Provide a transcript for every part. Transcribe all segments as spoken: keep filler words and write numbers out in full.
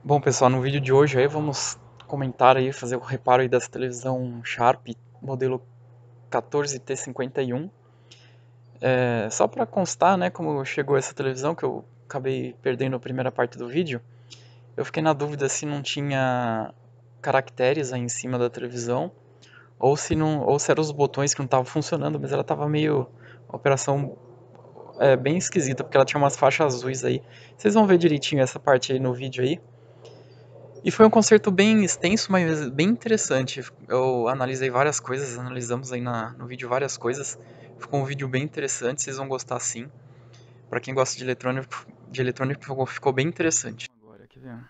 Bom, pessoal, no vídeo de hoje aí vamos comentar aí, fazer o reparo aí dessa televisão Sharp modelo quatorze T cinquenta e um. É, só para constar, né, como chegou essa televisão, que eu acabei perdendo a primeira parte do vídeo, eu fiquei na dúvida se não tinha caracteres aí em cima da televisão, ou se não, ou se eram os botões que não estavam funcionando, mas ela estava meio, uma operação é, bem esquisita, porque ela tinha umas faixas azuis aí. Vocês vão ver direitinho essa parte aí no vídeo aí. E foi um concerto bem extenso, mas bem interessante. Eu analisei várias coisas, analisamos aí na, no vídeo várias coisas. Ficou um vídeo bem interessante, vocês vão gostar sim. Pra quem gosta de eletrônico, de eletrônico ficou, ficou bem interessante. Agora, quer ver?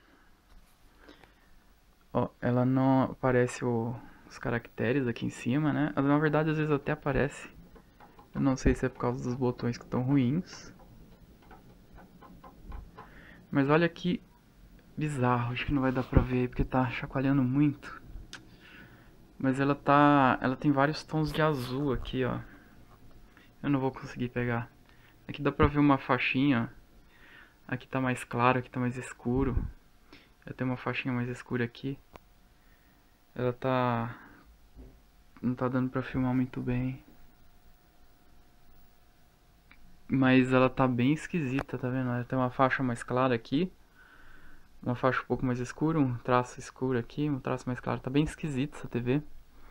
Ó, ela não aparece o, os caracteres aqui em cima, né? Na verdade, às vezes até aparece. Eu não sei se é por causa dos botões que estão ruins. Mas olha que bizarro, acho que não vai dar pra ver aí porque tá chacoalhando muito. Mas ela tá, ela tem vários tons de azul aqui, ó. Eu não vou conseguir pegar. Aqui dá pra ver uma faixinha. Aqui tá mais claro, aqui tá mais escuro. Eu tenho uma faixinha mais escura aqui. Ela tá... Não tá dando pra filmar muito bem. Mas ela tá bem esquisita, tá vendo? Ela tem uma faixa mais clara aqui. Uma faixa um pouco mais escura, um traço escuro aqui, um traço mais claro. Tá bem esquisita essa T V.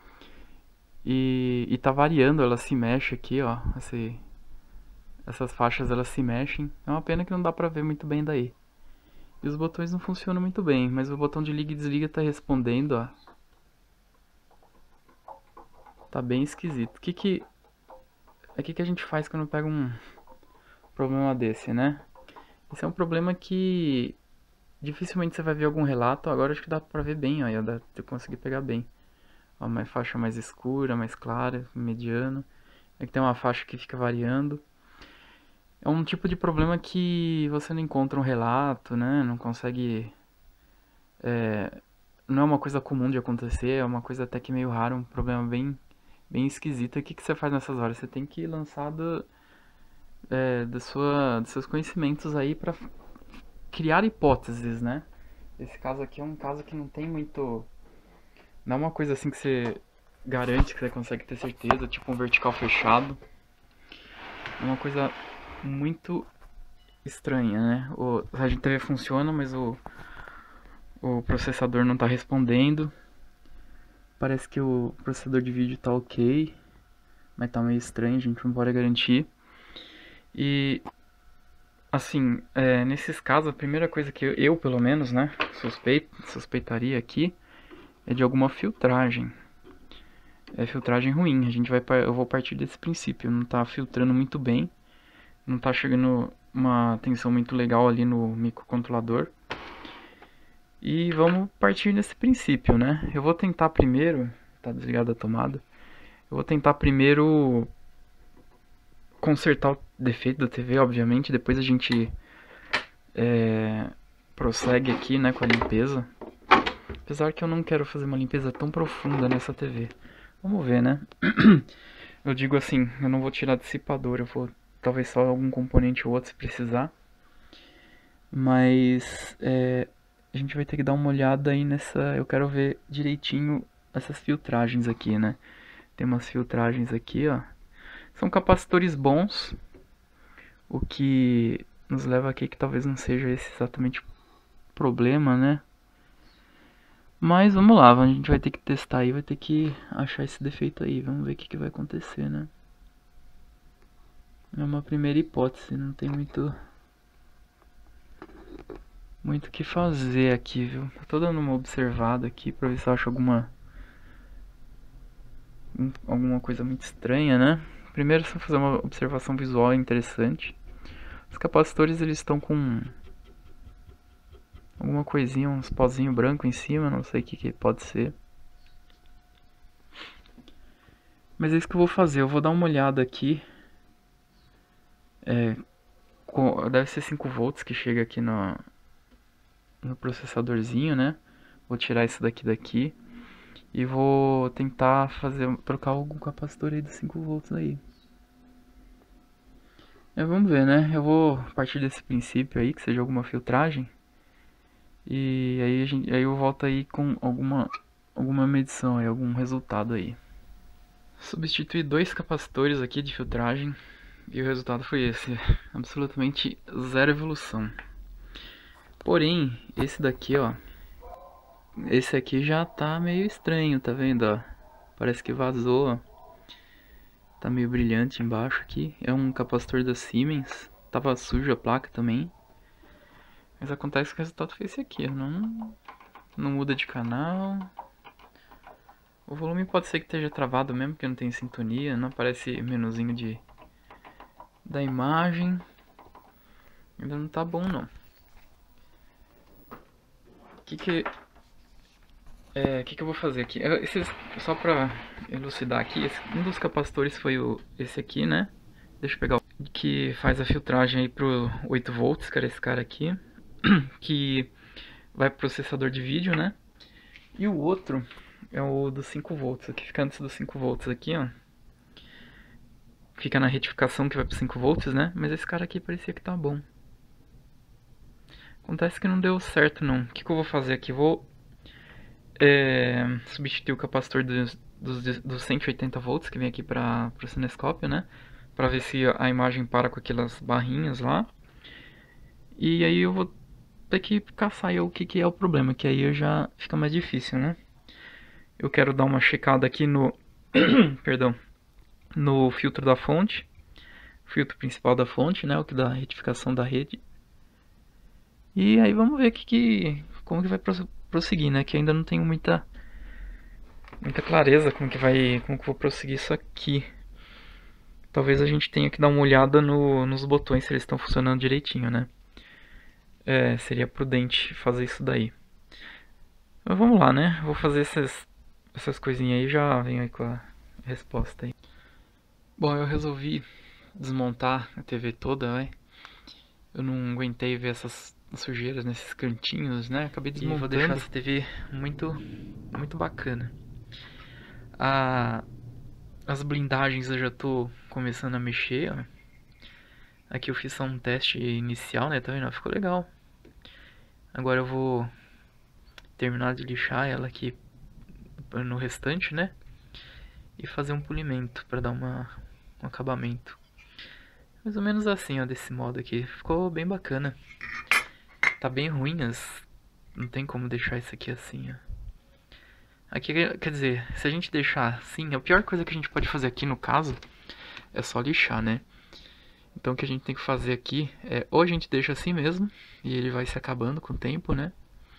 E, e tá variando, ela se mexe aqui, ó. Esse, essas faixas elas se mexem. É uma pena que não dá pra ver muito bem daí. E os botões não funcionam muito bem, mas o botão de liga e desliga tá respondendo, ó. Tá bem esquisito. O que que... É que que a gente faz quando pega um problema desse, né? Esse é um problema que dificilmente você vai ver algum relato. Agora acho que dá pra ver bem, ó. Dá pra conseguir pegar bem. Ó, uma faixa mais escura, mais clara, mediano. Aqui tem uma faixa que fica variando. É um tipo de problema que você não encontra um relato, né? Não consegue... É, não é uma coisa comum de acontecer, é uma coisa até que meio rara, um problema bem, bem esquisito. E o que, que você faz nessas horas? Você tem que lançar do, é, da sua, dos seus conhecimentos aí pra criar hipóteses, né? Esse caso aqui é um caso que não tem muito... Não é uma coisa assim que você garante que você consegue ter certeza, tipo um vertical fechado. É uma coisa muito estranha, né? O rádio T V funciona, mas o, o processador não está respondendo. Parece que o processador de vídeo tá ok, mas tá meio estranho, a gente não pode garantir. E assim, é, nesses casos, a primeira coisa que eu, eu pelo menos, né, suspeito, suspeitaria aqui é de alguma filtragem. É filtragem ruim. A gente vai, eu vou partir desse princípio. Não tá filtrando muito bem, não tá chegando uma tensão muito legal ali no microcontrolador. E vamos partir nesse princípio, né? Eu vou tentar primeiro, tá desligada a tomada. Eu vou tentar primeiro consertar o defeito da T V, obviamente. Depois a gente é, prossegue aqui, né, com a limpeza. Apesar que eu não quero fazer uma limpeza tão profunda nessa T V. Vamos ver, né? Eu digo assim, eu não vou tirar dissipador, eu vou talvez só algum componente ou outro se precisar. Mas é, a gente vai ter que dar uma olhada aí nessa... Eu quero ver direitinho essas filtragens aqui, né? Tem umas filtragens aqui, ó. São capacitores bons. O que nos leva aqui que talvez não seja esse exatamente o problema, né? Mas vamos lá, a gente vai ter que testar aí, vai ter que achar esse defeito aí. Vamos ver o que, que vai acontecer, né? É uma primeira hipótese, não tem muito... Muito o que fazer aqui, viu? Tô dando uma observada aqui pra ver se eu acho alguma... Alguma coisa muito estranha, né? Primeiro, só fazer uma observação visual interessante. Os capacitores, eles estão com... alguma coisinha, uns pozinhos brancos em cima, não sei o que, que pode ser. Mas é isso que eu vou fazer, eu vou dar uma olhada aqui. É, deve ser cinco volts que chega aqui no, no processadorzinho, né? Vou tirar isso daqui daqui. E vou tentar fazer, trocar algum capacitor aí de cinco volts aí. É, vamos ver, né? Eu vou partir desse princípio aí, que seja alguma filtragem. E aí, a gente, aí eu volto aí com alguma, alguma medição aí, algum resultado aí. Substituí dois capacitores aqui de filtragem e o resultado foi esse, absolutamente zero evolução. Porém, esse daqui, ó, esse aqui já tá meio estranho, tá vendo, ó? Parece que vazou, ó. Tá meio brilhante embaixo aqui. É um capacitor da Siemens. Tava sujo a placa também. Mas acontece que o resultado foi esse aqui, ó. Não, não muda de canal. O volume pode ser que esteja travado mesmo, porque não tem sintonia. Não aparece menuzinho de da imagem. Ainda não tá bom, não. O que que... É, que que eu vou fazer aqui? Eu, esses, só pra elucidar aqui, esse, um dos capacitores foi o, esse aqui, né? Deixa eu pegar o que faz a filtragem aí pro oito volts, que era esse cara aqui. Que vai pro processador de vídeo, né? E o outro é o dos cinco volts, aqui fica antes dos cinco volts aqui, ó. Fica na retificação que vai pro cinco volts, né? Mas esse cara aqui parecia que tá bom. Acontece que não deu certo, não. O que que eu vou fazer aqui? Vou é, substituir o capacitor dos, dos, dos cento e oitenta volts que vem aqui para o cinescópio, né? Para ver se a imagem para com aquelas barrinhas lá. E aí eu vou ter que caçar aí o que, que é o problema, que aí já fica mais difícil, né? Eu quero dar uma checada aqui no perdão, no filtro da fonte, filtro principal da fonte, né? O que dá a retificação da rede. E aí vamos ver que, que como que vai prosseguir, né? Que ainda não tenho muita muita clareza como que vai, como que eu vou prosseguir isso aqui. Talvez a gente tenha que dar uma olhada no, nos botões se eles estão funcionando direitinho, né? É, seria prudente fazer isso daí. Mas vamos lá, né? Vou fazer essas essas coisinhas aí e já venho aí com a resposta aí. Bom, eu resolvi desmontar a T V toda, né? Eu não aguentei ver essas sujeiras nesses cantinhos, né? Acabei desmontando. E vou deixar essa T V muito, muito bacana. A, as blindagens eu já tô começando a mexer, ó. Aqui eu fiz só um teste inicial, né? Tá vendo? Ficou legal. Agora eu vou terminar de lixar ela aqui no restante, né? E fazer um polimento para dar uma, um acabamento. Mais ou menos assim, ó, desse modo aqui. Ficou bem bacana. Tá bem ruim, as... não tem como deixar isso aqui assim, ó. Aqui, quer dizer, se a gente deixar assim, a pior coisa que a gente pode fazer aqui no caso é só lixar, né? Então o que a gente tem que fazer aqui é ou a gente deixa assim mesmo e ele vai se acabando com o tempo, né?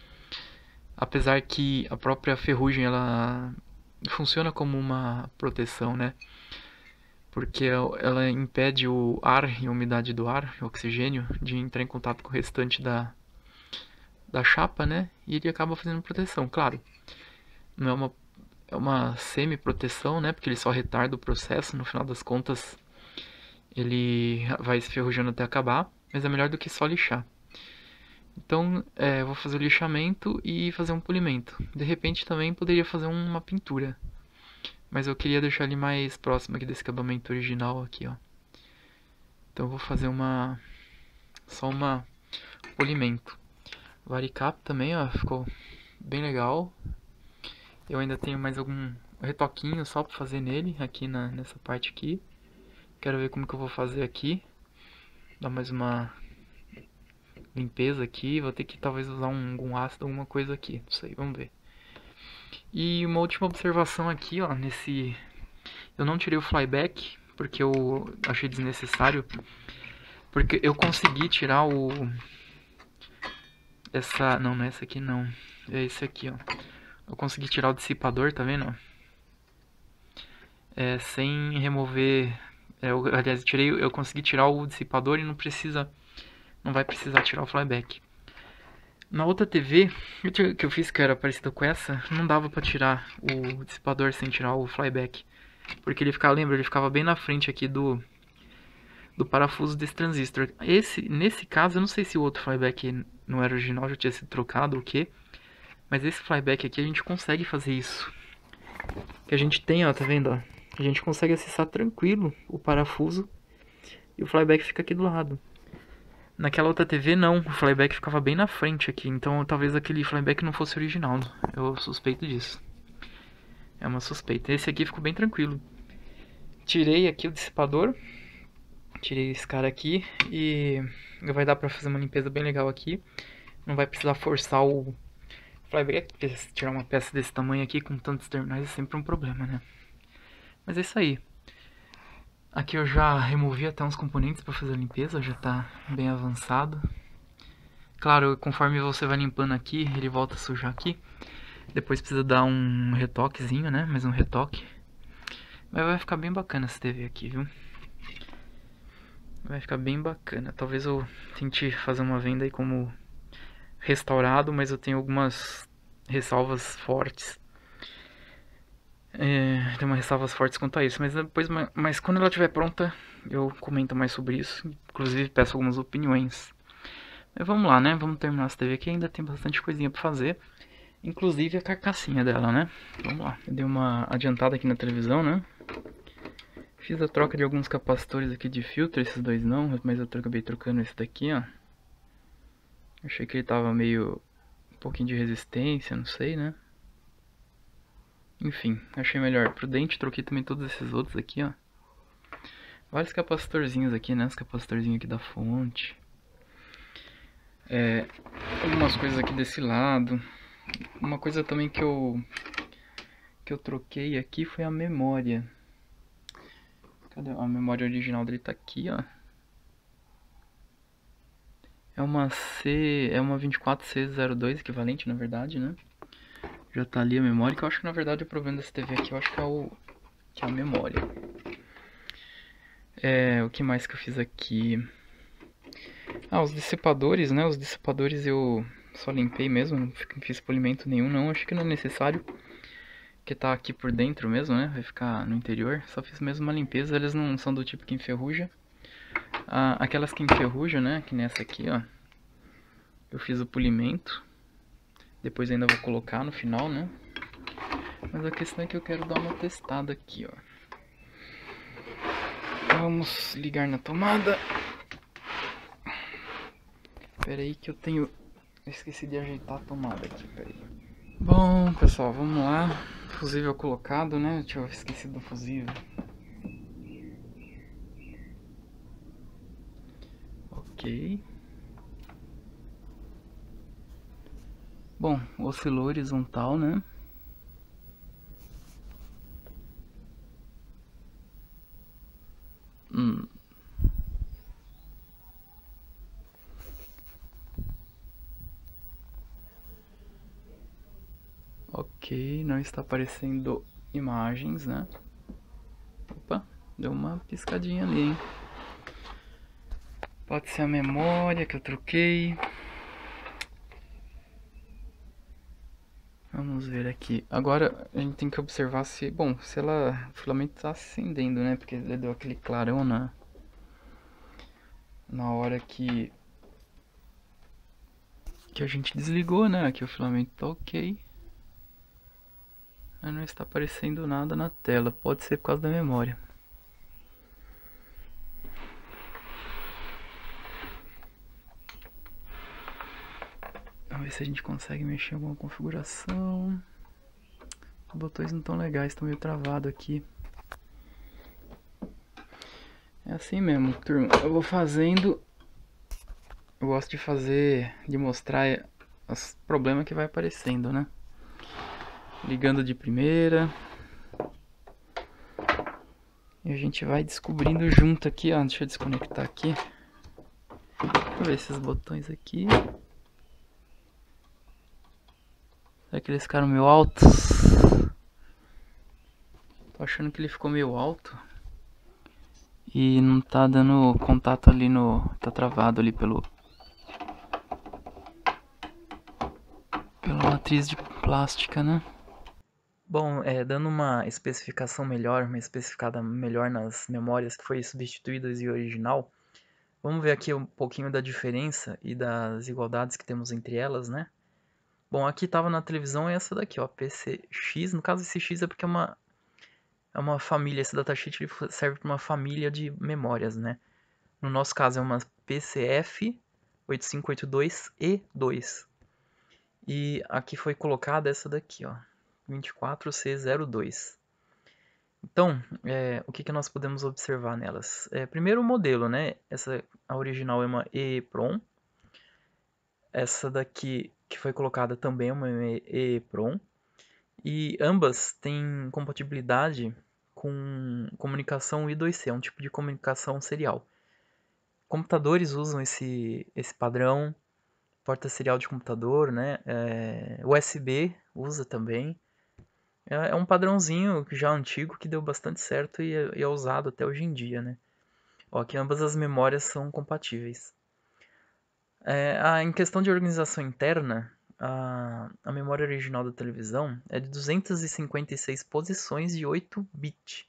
Apesar que a própria ferrugem ela funciona como uma proteção, né? Porque ela impede o ar e a umidade do ar, o oxigênio, de entrar em contato com o restante da, da chapa, né? E ele acaba fazendo proteção, claro. Não é uma, é uma semi-proteção, né? Porque ele só retarda o processo, no final das contas ele vai se ferrujando até acabar, mas é melhor do que só lixar. Então, é, eu vou fazer o lixamento e fazer um polimento. De repente também poderia fazer uma pintura. Mas eu queria deixar ele mais próximo aqui desse acabamento original aqui, ó. Então eu vou fazer uma... só uma polimento. Varicap também, ó, ficou bem legal. Eu ainda tenho mais algum retoquinho só pra fazer nele, aqui na, nessa parte aqui. Quero ver como que eu vou fazer aqui. Dar mais uma limpeza aqui. Vou ter que talvez usar um, algum ácido, alguma coisa aqui. Não sei, vamos ver. E uma última observação aqui, ó, nesse... Eu não tirei o flyback, porque eu achei desnecessário. Porque eu consegui tirar o... Essa... Não, não é essa aqui não. É esse aqui, ó. Eu consegui tirar o dissipador, tá vendo? É, sem remover... É, eu, aliás, eu, tirei, eu consegui tirar o dissipador e não precisa... Não vai precisar tirar o flyback. Na outra T V que eu fiz, que era parecida com essa, não dava pra tirar o dissipador sem tirar o flyback. Porque ele ficava, lembra, ele ficava bem na frente aqui do, do parafuso desse transistor. Esse, nesse caso, eu não sei se o outro flyback não era original, já tinha sido trocado ou o que. Mas esse flyback aqui a gente consegue fazer isso. Que a gente tem, ó, tá vendo, ó? A gente consegue acessar tranquilo o parafuso e o flyback fica aqui do lado. Naquela outra T V não, o flyback ficava bem na frente aqui, então talvez aquele flyback não fosse original. Eu suspeito disso. É uma suspeita. Esse aqui ficou bem tranquilo. Tirei aqui o dissipador. Tirei esse cara aqui e vai dar pra fazer uma limpeza bem legal aqui. Não vai precisar forçar o flyback, porque tirar uma peça desse tamanho aqui com tantos terminais é sempre um problema, né? Mas é isso aí. Aqui eu já removi até uns componentes para fazer a limpeza, já tá bem avançado. Claro, conforme você vai limpando aqui, ele volta a sujar aqui. Depois precisa dar um retoquezinho, né? Mais um retoque. Mas vai ficar bem bacana essa T V aqui, viu? Vai ficar bem bacana. Talvez eu tente fazer uma venda aí como restaurado, mas eu tenho algumas ressalvas fortes. É, tem umas ressalvas fortes quanto a isso, mas depois, mas quando ela estiver pronta, eu comento mais sobre isso. Inclusive peço algumas opiniões. Mas vamos lá, né? Vamos terminar essa T V aqui, ainda tem bastante coisinha pra fazer. Inclusive a carcassinha dela, né? Vamos lá. Eu dei uma adiantada aqui na televisão, né? Fiz a troca de alguns capacitores aqui de filtro, esses dois não, mas eu acabei trocando esse daqui, ó. Achei que ele tava meio... um pouquinho de resistência, não sei, né? Enfim, achei melhor prudente, troquei também todos esses outros aqui, ó. Vários capacitorzinhos aqui, né? Os capacitorzinhos aqui da fonte. É, algumas coisas aqui desse lado. Uma coisa também que eu... que eu troquei aqui foi a memória. Cadê? A memória original dele tá aqui, ó. É uma C... é uma vinte e quatro C zero dois equivalente, na verdade, né? Já tá ali a memória, que eu acho que na verdade o problema dessa T V aqui, eu acho que é o... que é a memória. É, o que mais que eu fiz aqui? Ah, os dissipadores, né? Os dissipadores eu só limpei mesmo, não fiz polimento nenhum, não. Acho que não é necessário, que tá aqui por dentro mesmo, né? Vai ficar no interior. Só fiz mesmo uma limpeza, eles não são do tipo que enferruja. Ah, aquelas que enferrujam, né? Que nessa aqui, ó. Eu fiz o polimento. Depois ainda vou colocar no final, né? Mas a questão é que eu quero dar uma testada aqui, ó. Vamos ligar na tomada. Pera aí que eu tenho... eu esqueci de ajeitar a tomada aqui, pera aí. Bom, pessoal, vamos lá. Fusível colocado, né? Deixa eu esqueci do fusível. Ok. Bom, oscilou horizontal, né? Hum. Ok, não está aparecendo imagens, né? Opa, deu uma piscadinha ali, hein? Pode ser a memória que eu troquei. Vamos ver aqui. Agora a gente tem que observar se... bom, se ela... o filamento está acendendo, né? Porque ele deu aquele clarão na... na hora que... que a gente desligou, né? Aqui o filamento tá ok. Mas não está aparecendo nada na tela. Pode ser por causa da memória. Vamos ver se a gente consegue mexer em alguma configuração. Os botões não estão legais, estão meio travados aqui. É assim mesmo, turma. Eu vou fazendo... eu gosto de fazer... de mostrar os problemas que vai aparecendo, né? Ligando de primeira. E a gente vai descobrindo junto aqui, ó. Deixa eu desconectar aqui. Deixa eu ver esses botões aqui. Será que eles ficaram meio altos? Tô achando que ele ficou meio alto. E não tá dando contato ali no... tá travado ali pelo... pela matriz de plástica, né? Bom, é, dando uma especificação melhor, uma especificada melhor nas memórias que foi substituídas e original, vamos ver aqui um pouquinho da diferença e das igualdades que temos entre elas, né? Bom, aqui estava na televisão essa daqui, ó, P C X. No caso, esse X é porque é uma, é uma família, esse datasheet ele serve para uma família de memórias, né? No nosso caso é uma P C F oito cinco oito dois E dois. E aqui foi colocada essa daqui, ó, vinte e quatro C zero dois. Então, é, o que, que nós podemos observar nelas? É, primeiro o modelo, né? Essa, a original é uma EEPROM. Essa daqui, que foi colocada, também é uma EEPROM. E ambas têm compatibilidade com comunicação I dois C, é um tipo de comunicação serial. Computadores usam esse, esse padrão, porta serial de computador, né? É, U S B usa também. É, é um padrãozinho já antigo que deu bastante certo e é, e é usado até hoje em dia, né? Ó, que ambas as memórias são compatíveis. É, a, em questão de organização interna, a, a memória original da televisão é de duzentas e cinquenta e seis posições de oito bits.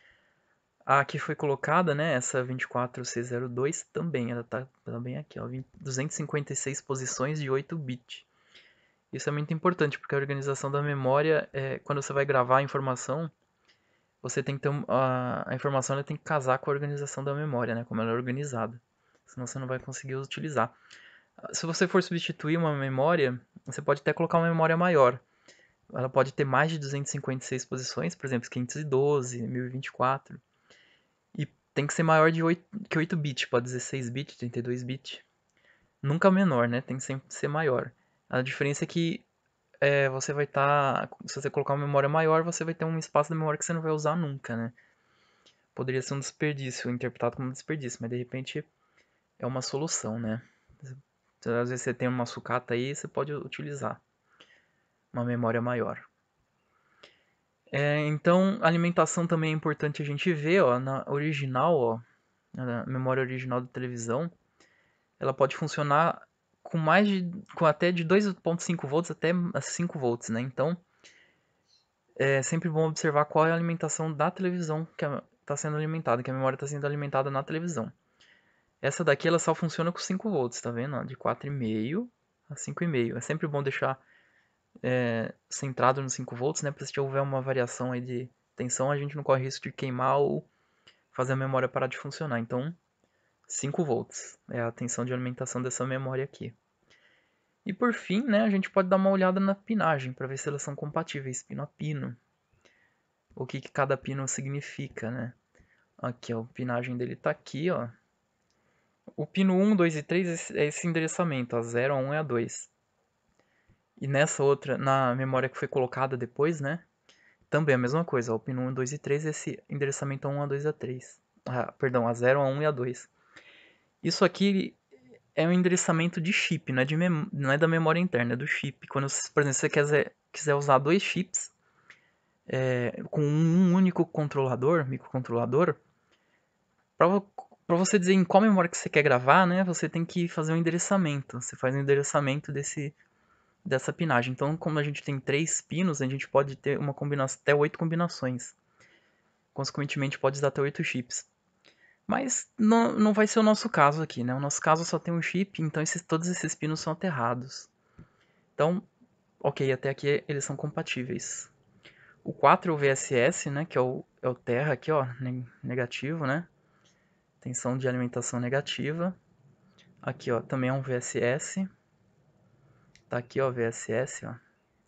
A que foi colocada, né, essa vinte e quatro C zero dois, também, ela está também aqui, ó, duzentas e cinquenta e seis posições de oito bits. Isso é muito importante, porque a organização da memória, é, quando você vai gravar a informação, você tem que ter um, a, a informação ela tem que casar com a organização da memória, né, como ela é organizada. Senão você não vai conseguir utilizar. Se você for substituir uma memória, você pode até colocar uma memória maior. Ela pode ter mais de duzentas e cinquenta e seis posições, por exemplo, quinhentos e doze, mil e vinte e quatro. E tem que ser maior de oito, que oito bits, pode ser seis bits, trinta e dois bits. Nunca menor, né? Tem que sempre ser maior. A diferença é que é, você vai estar... Tá, se você colocar uma memória maior, você vai ter um espaço da memória que você não vai usar nunca, né? Poderia ser um desperdício, interpretado como um desperdício, mas de repente é uma solução, né? Às vezes você tem uma sucata aí, você pode utilizar uma memória maior. É, então, a alimentação também é importante a gente ver, ó, na original, ó, na memória original da televisão, ela pode funcionar com mais de, com até de dois ponto cinco volts até cinco volts, né? Então, é sempre bom observar qual é a alimentação da televisão que está sendo alimentada, que a memória está sendo alimentada na televisão. Essa daqui ela só funciona com cinco volts, tá vendo? De quatro vírgula cinco a cinco vírgula cinco. É sempre bom deixar é, centrado nos cinco volts, né? Para se houver uma variação aí de tensão, a gente não corre risco de queimar ou fazer a memória parar de funcionar. Então, cinco volts é a tensão de alimentação dessa memória aqui. E por fim, né, a gente pode dar uma olhada na pinagem para ver se elas são compatíveis, pino a pino. O que, que cada pino significa, né? Aqui, ó, a pinagem dele tá aqui, ó. O pino um, dois e três é esse endereçamento, a zero, a um e a dois. E nessa outra, na memória que foi colocada depois, né? Também a mesma coisa, ó, o pino um, dois e três, esse endereçamento a um, a dois, a três. Ah, perdão, a zero, a um e a dois. Isso aqui é um endereçamento de chip, não é, de mem não é da memória interna, é do chip. Quando, por exemplo, você quiser, quiser usar dois chips é, com um único controlador, microcontrolador, para você dizer em qual memória que você quer gravar, né, você tem que fazer um endereçamento. Você faz um endereçamento desse, dessa pinagem. Então, como a gente tem três pinos, a gente pode ter uma combinação, até oito combinações. Consequentemente, pode dar até oito chips. Mas não, não vai ser o nosso caso aqui, né? O nosso caso só tem um chip, então esses, todos esses pinos são aterrados. Então, ok, até aqui eles são compatíveis. O quatro é o V S S, né? Que é o, é o terra aqui, ó, negativo, né? Tensão de alimentação negativa. Aqui, ó, também é um V S S. Tá aqui, ó, V S S, ó.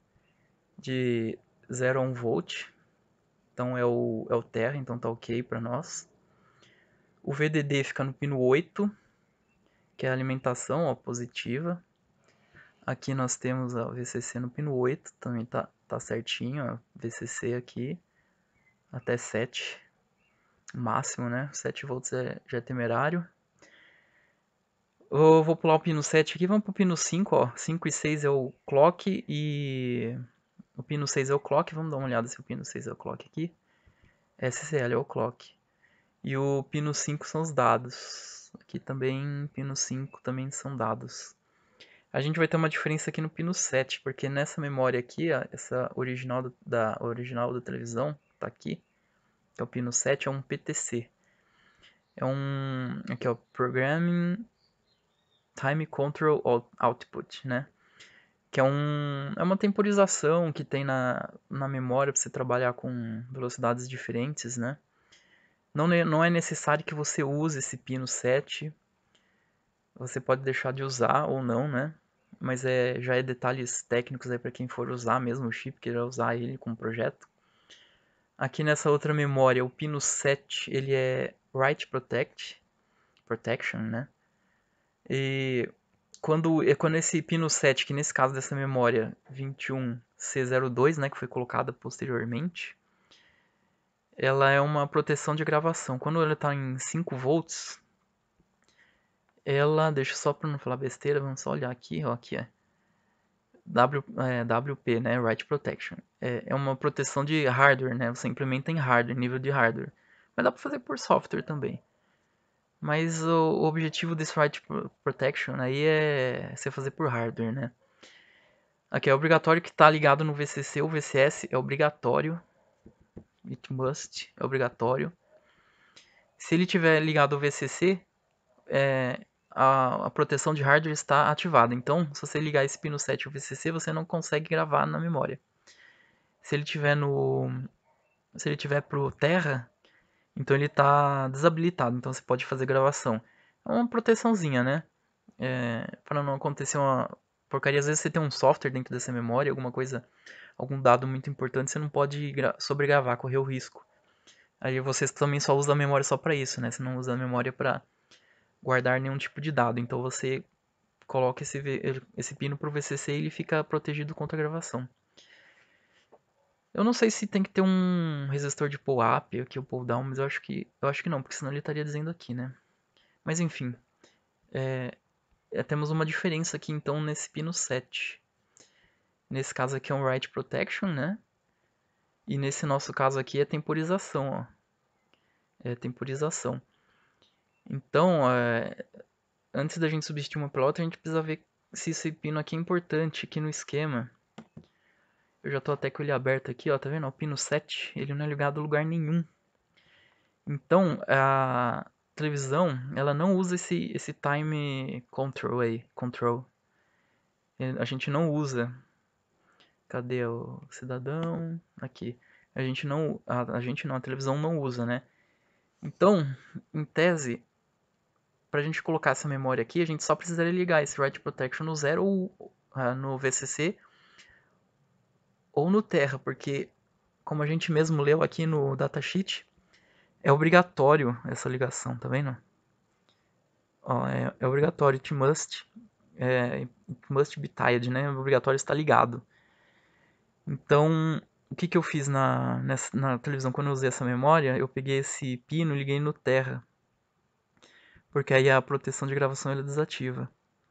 De zero a um volt. Então é o, é o terra, então tá ok para nós. O V D D fica no pino oito, que é a alimentação, ó, positiva. Aqui nós temos o V C C no pino oito, também tá, tá certinho, ó, V C C aqui, até sete, máximo, né? sete volts é, já é temerário. Eu vou pular o pino sete aqui, vamos pro pino cinco, ó. cinco e seis é o clock e o pino seis é o clock. Vamos dar uma olhada se o pino seis é o clock aqui. S C L é o clock. E o pino cinco são os dados. Aqui também, pino cinco também são dados. A gente vai ter uma diferença aqui no pino sete, porque nessa memória aqui, ó, essa original da, original da televisão, tá aqui, que é o pino sete, é um P T C. É um, aqui ó, Programming Time Control Output, né? Que é, um, é uma temporização que tem na, na memória para você trabalhar com velocidades diferentes, né? Não, não é necessário que você use esse pino sete Você pode deixar de usar ou não, né? Mas é, já é detalhes técnicos aí para quem for usar mesmo o chip, queira usar ele como projeto. Aqui nessa outra memória, o pino sete, ele é Write Protect, Protection, né? E quando, é quando esse pino sete, que nesse caso dessa memória vinte e um C zero dois, né, que foi colocada posteriormente, ela é uma proteção de gravação. Quando ela está em cinco volts, ela, deixa só para não falar besteira, vamos só olhar aqui, ó, aqui é. W, é, W P, né, Write Protection. É, é uma proteção de hardware, né, você implementa em hardware, nível de hardware. Mas dá para fazer por software também. Mas o, o objetivo desse Write Protection aí é você fazer por hardware, né. Aqui é obrigatório que está ligado no V C C ou V C S, é obrigatório. It must, é obrigatório. Se ele tiver ligado ao V C C, é, a, a proteção de hardware está ativada. Então, se você ligar esse pino sete ao V C C, você não consegue gravar na memória. Se ele tiver no, se ele tiver pro Terra, então ele está desabilitado. Então você pode fazer gravação. É uma proteçãozinha, né? É, para não acontecer uma porcaria. Às vezes você tem um software dentro dessa memória, alguma coisa, algum dado muito importante, você não pode sobregravar, correr o risco. Aí você também só usa a memória só para isso, né? Você não usa a memória para guardar nenhum tipo de dado. Então você coloca esse, esse pino pro V C C e ele fica protegido contra a gravação. Eu não sei se tem que ter um resistor de pull-up aqui, o pull-down, mas eu acho que eu acho que não, porque senão ele estaria dizendo aqui, né? Mas enfim, é, é, temos uma diferença aqui então nesse pino sete. Nesse caso aqui é um write protection, né? E nesse nosso caso aqui é temporização, ó. É temporização. Então, é, antes da gente substituir uma pela outra, a gente precisa ver se esse pino aqui é importante aqui no esquema. Eu já tô até com ele aberto aqui, ó, tá vendo? O pino sete, ele não é ligado a lugar nenhum. Então, a televisão, ela não usa esse, esse time control aí, control. A gente não usa. Cadê o cidadão? Aqui. A gente não, a, a gente não, a televisão não usa, né? Então, em tese, pra gente colocar essa memória aqui, a gente só precisaria ligar esse write protection no zero ou uh, no V C C ou no Terra, porque como a gente mesmo leu aqui no datasheet, é obrigatório essa ligação, tá vendo? Ó, é, é obrigatório, it must, é, it must be tied, né? É obrigatório estar ligado. Então, o que, que eu fiz na, nessa, na televisão quando eu usei essa memória? Eu peguei esse pino e liguei no Terra, porque aí a proteção de gravação ela desativa.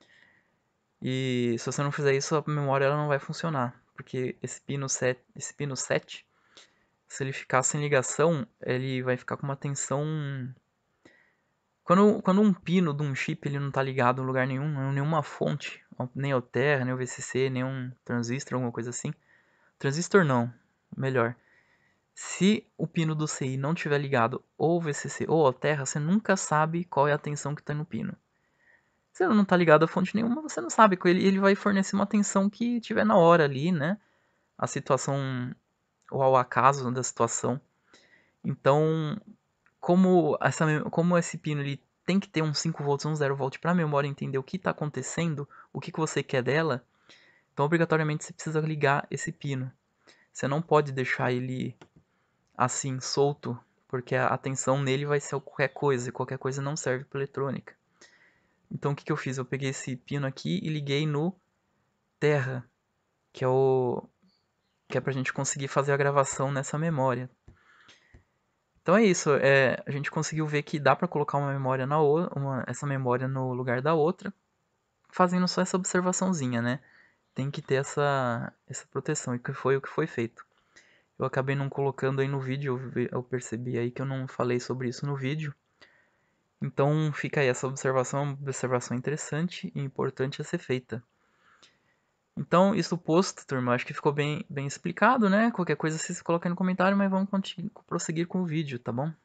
E se você não fizer isso, a memória ela não vai funcionar, porque esse pino sete, esse pino sete, se ele ficar sem ligação, ele vai ficar com uma tensão. Quando, quando um pino de um chip ele não está ligado em lugar nenhum, nenhuma fonte, nem ao Terra, nem ao V C C, nenhum transistor, alguma coisa assim. Transistor não, melhor. Se o pino do C I não estiver ligado ou ao V C C ou ao Terra, você nunca sabe qual é a tensão que está no pino. Se ele não está ligado a fonte nenhuma, você não sabe. Ele, ele vai fornecer uma tensão que tiver na hora ali, né? A situação ou ao acaso da situação. Então, como, essa, como esse pino ele tem que ter um cinco volts, um zero volt para a memória entender o que está acontecendo, o que, que você quer dela, então obrigatoriamente você precisa ligar esse pino. Você não pode deixar ele assim, solto, porque a tensão nele vai ser qualquer coisa, e qualquer coisa não serve para eletrônica. Então o que, que eu fiz? Eu peguei esse pino aqui e liguei no Terra, que é o que é pra gente conseguir fazer a gravação nessa memória. Então é isso, é, a gente conseguiu ver que dá para colocar uma memória na outra, uma, essa memória no lugar da outra, fazendo só essa observaçãozinha, né? Tem que ter essa, essa proteção, e que foi o que foi feito. Eu acabei não colocando aí no vídeo, eu, eu percebi aí que eu não falei sobre isso no vídeo. Então fica aí, essa observação é uma observação interessante e importante a ser feita. Então, isso posto, turma, acho que ficou bem, bem explicado, né? Qualquer coisa vocês coloquem no comentário, mas vamos prosseguir com o vídeo, tá bom?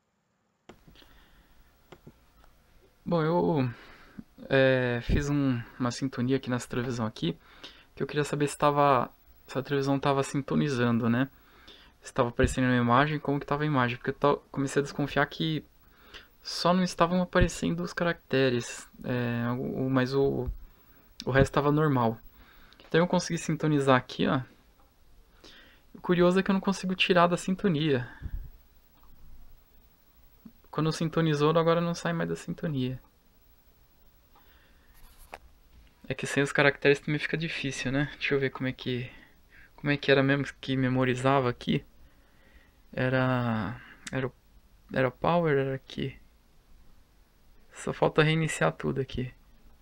Bom, eu é, fiz um, uma sintonia aqui nessa televisão aqui, que eu queria saber se, tava, se a televisão estava sintonizando, né? Se estava aparecendo uma imagem, como que estava a imagem, porque eu tô, comecei a desconfiar que Só não estavam aparecendo os caracteres, é, o, mas o, o resto estava normal. Então eu consegui sintonizar aqui, ó. O curioso é que eu não consigo tirar da sintonia. Quando sintonizou, agora não sai mais da sintonia. É que sem os caracteres também fica difícil, né? Deixa eu ver como é que como é que era mesmo que memorizava aqui. Era era o era o power, era aqui. Só falta reiniciar tudo aqui.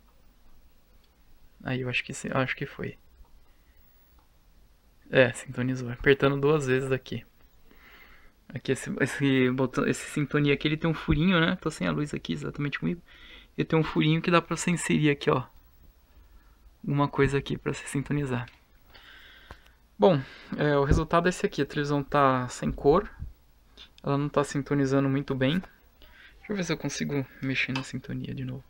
Aí eu acho que acho que foi. É, sintonizou. Apertando duas vezes aqui. Aqui esse esse botão, esse sintonia aqui, ele tem um furinho, né? Tô sem a luz aqui exatamente comigo. Ele tem um furinho que dá pra você inserir aqui, ó. Uma coisa aqui pra se sintonizar. Bom, é, o resultado é esse aqui. A televisão tá sem cor. Ela não tá sintonizando muito bem. Deixa eu ver se eu consigo mexer na sintonia de novo.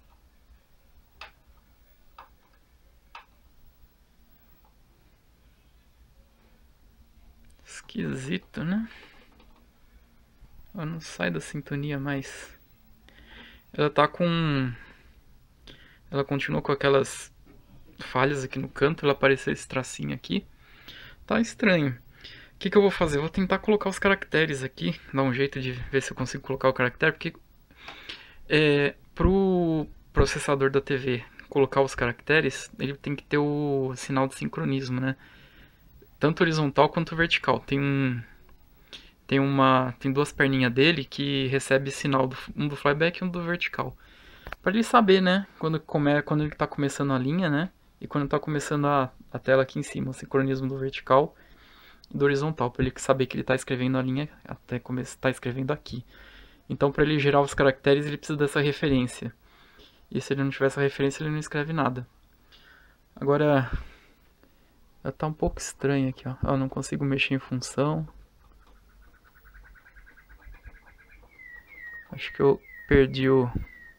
Esquisito, né? Ela não sai da sintonia mais. Ela tá com... Ela continua com aquelas falhas aqui no canto. Ela apareceu esse tracinho aqui. Tá estranho. O que, que eu vou fazer? Eu vou tentar colocar os caracteres aqui. Dar um jeito de ver se eu consigo colocar o caractere. Porque é, pro processador da T V colocar os caracteres, ele tem que ter o sinal de sincronismo, né? Tanto horizontal quanto vertical. Tem um... Tem uma... Tem duas perninhas dele que recebe sinal, do, um do flyback e um do vertical. Pra ele saber, né? Quando, come, quando ele tá começando a linha, né? E quando tá começando a, a tela aqui em cima. O sincronismo do vertical e do horizontal. Pra ele saber que ele tá escrevendo a linha até começar tá escrevendo aqui. Então pra ele gerar os caracteres ele precisa dessa referência. E se ele não tiver essa referência ele não escreve nada. Agora... Tá um pouco estranho aqui, ó. Eu não consigo mexer em função. Acho que eu perdi o...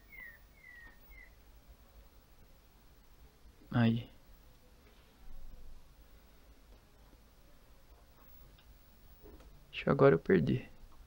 Aí. Acho que agora eu perdi.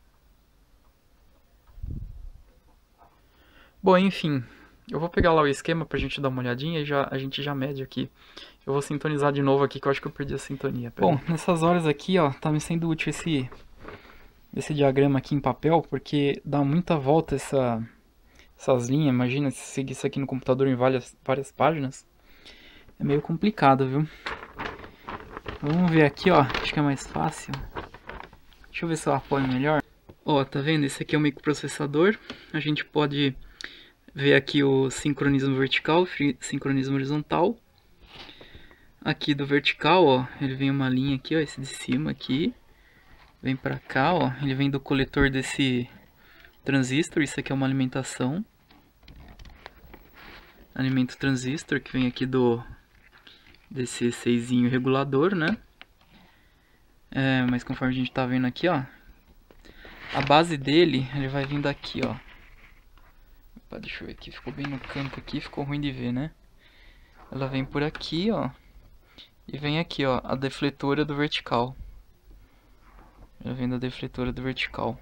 Bom, enfim. Eu vou pegar lá o esquema pra gente dar uma olhadinha e já, a gente já mede aqui. Eu vou sintonizar de novo aqui que eu acho que eu perdi a sintonia. Bom, nessas horas aqui, ó, tá me sendo útil esse, esse diagrama aqui em papel, porque dá muita volta essa, essas linhas. Imagina se seguir isso aqui no computador em várias, várias páginas. É meio complicado, viu? Vamos ver aqui, ó, acho que é mais fácil. Deixa eu ver se eu apoio melhor. Ó, tá vendo? Esse aqui é o microprocessador. A gente pode ver aqui o sincronismo vertical, sincronismo horizontal. Aqui do vertical, ó, ele vem uma linha aqui, ó, esse de cima aqui. Vem pra cá, ó, ele vem do coletor desse transistor, isso aqui é uma alimentação. Alimento transistor, que vem aqui do desse seisinho regulador, né? É, mas conforme a gente tá vendo aqui, ó, a base dele, ele vai vindo aqui, ó. Opa, deixa eu ver aqui, ficou bem no canto aqui, ficou ruim de ver, né? Ela vem por aqui, ó. E vem aqui, ó, a defletora do vertical. Ela vem da defletora do vertical.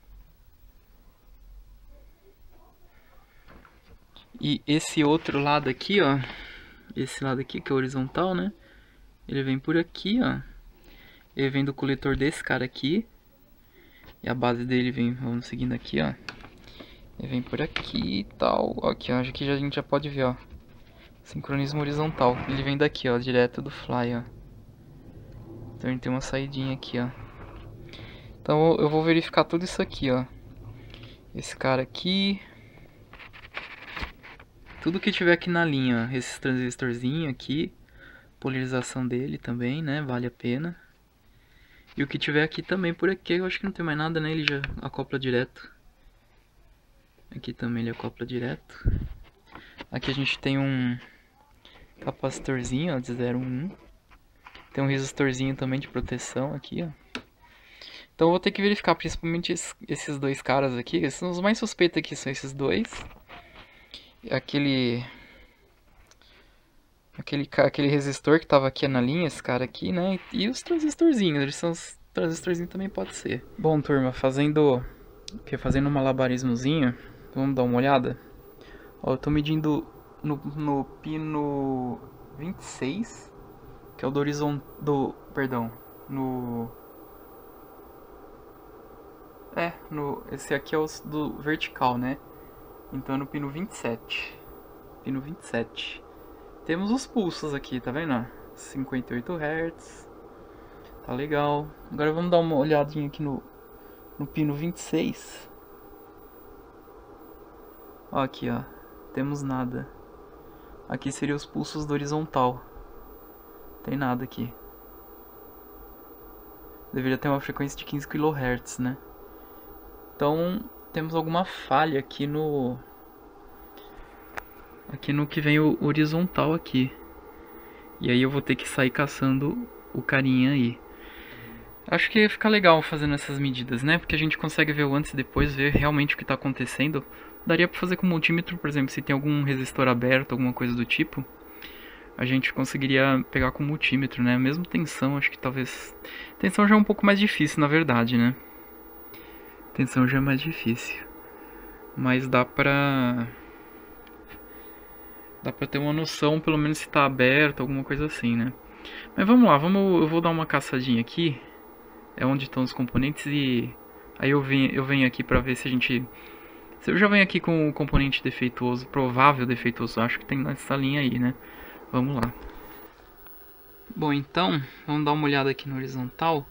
E esse outro lado aqui, ó. Esse lado aqui, que é horizontal, né? Ele vem por aqui, ó. Ele vem do coletor desse cara aqui. E a base dele vem, vamos seguindo aqui, ó. Ele vem por aqui e tal. Aqui, ó, aqui a gente já pode ver, ó. Sincronismo horizontal. Ele vem daqui, ó, direto do fly, ó. Então ele tem uma saidinha aqui, ó. Então eu vou verificar tudo isso aqui, ó. Esse cara aqui. Tudo que tiver aqui na linha, ó. Esses transistorzinhos aqui. Polarização dele também, né? Vale a pena. E o que tiver aqui também por aqui, eu acho que não tem mais nada, né? Ele já acopla direto. Aqui também ele acopla direto. Aqui a gente tem um capacitorzinho, ó, de zero vírgula um. Tem um resistorzinho também de proteção aqui, ó. Então eu vou ter que verificar principalmente esses dois caras aqui. Esses são os mais suspeitos aqui, são esses dois. Aquele... Aquele, aquele resistor que tava aqui na linha, esse cara aqui, né? E os transistorzinhos, eles são os transistorzinhos também pode ser. Bom, turma, fazendo... Fazendo um malabarismozinho, Vamos dar uma olhada? Ó, eu tô medindo no, no pino vinte e seis, que é o do horizonte do, perdão, no é, no esse aqui é o do vertical, né? Então é no pino vinte e sete. Pino vinte e sete. Temos os pulsos aqui, tá vendo? cinquenta e oito hertz. Tá legal. Agora vamos dar uma olhadinha aqui no no pino vinte e seis. Ó, aqui, ó. Temos nada. Aqui seria os pulsos do horizontal. Tem nada aqui. Deveria ter uma frequência de quinze quilohertz, né? Então, temos alguma falha aqui no... Aqui no que vem o horizontal aqui. E aí eu vou ter que sair caçando o carinha aí. Acho que ia ficar legal fazendo essas medidas, né? Porque a gente consegue ver o antes e depois, ver realmente o que está acontecendo. Daria para fazer com multímetro, por exemplo, se tem algum resistor aberto, alguma coisa do tipo. A gente conseguiria pegar com multímetro, né? Mesmo tensão, acho que talvez... Tensão já é um pouco mais difícil, na verdade, né? Tensão já é mais difícil. Mas dá pra... Dá pra ter uma noção, pelo menos se tá aberto, alguma coisa assim, né? Mas vamos lá, vamos... eu vou dar uma caçadinha aqui. É onde estão os componentes e... Aí eu venho, eu venho aqui pra ver se a gente... Se eu já venho aqui com o componente defeituoso, provável defeituoso, acho que tem nessa linha aí, né? Vamos lá. Bom, então, vamos dar uma olhada aqui no horizontal.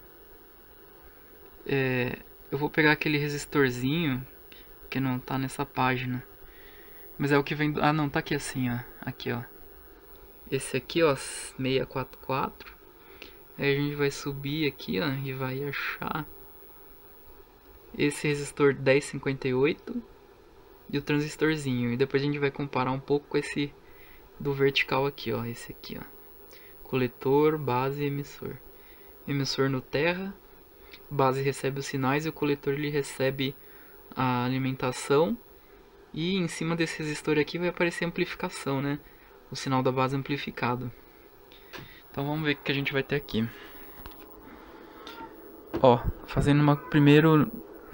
É, eu vou pegar aquele resistorzinho que não tá nessa página. Mas é o que vem... Do... Ah, não, tá aqui assim, ó. Aqui, ó. Esse aqui, ó, seiscentos e quarenta e quatro. Aí a gente vai subir aqui, ó, e vai achar esse resistor dez cinquenta e oito e o transistorzinho. E depois a gente vai comparar um pouco com esse do vertical aqui, ó. Esse aqui, ó. Coletor, base e emissor. Emissor no terra. Base recebe os sinais e o coletor ele recebe a alimentação. E em cima desse resistor aqui vai aparecer amplificação, né? O sinal da base amplificado. Então vamos ver o que a gente vai ter aqui. Ó, fazendo uma primeiro...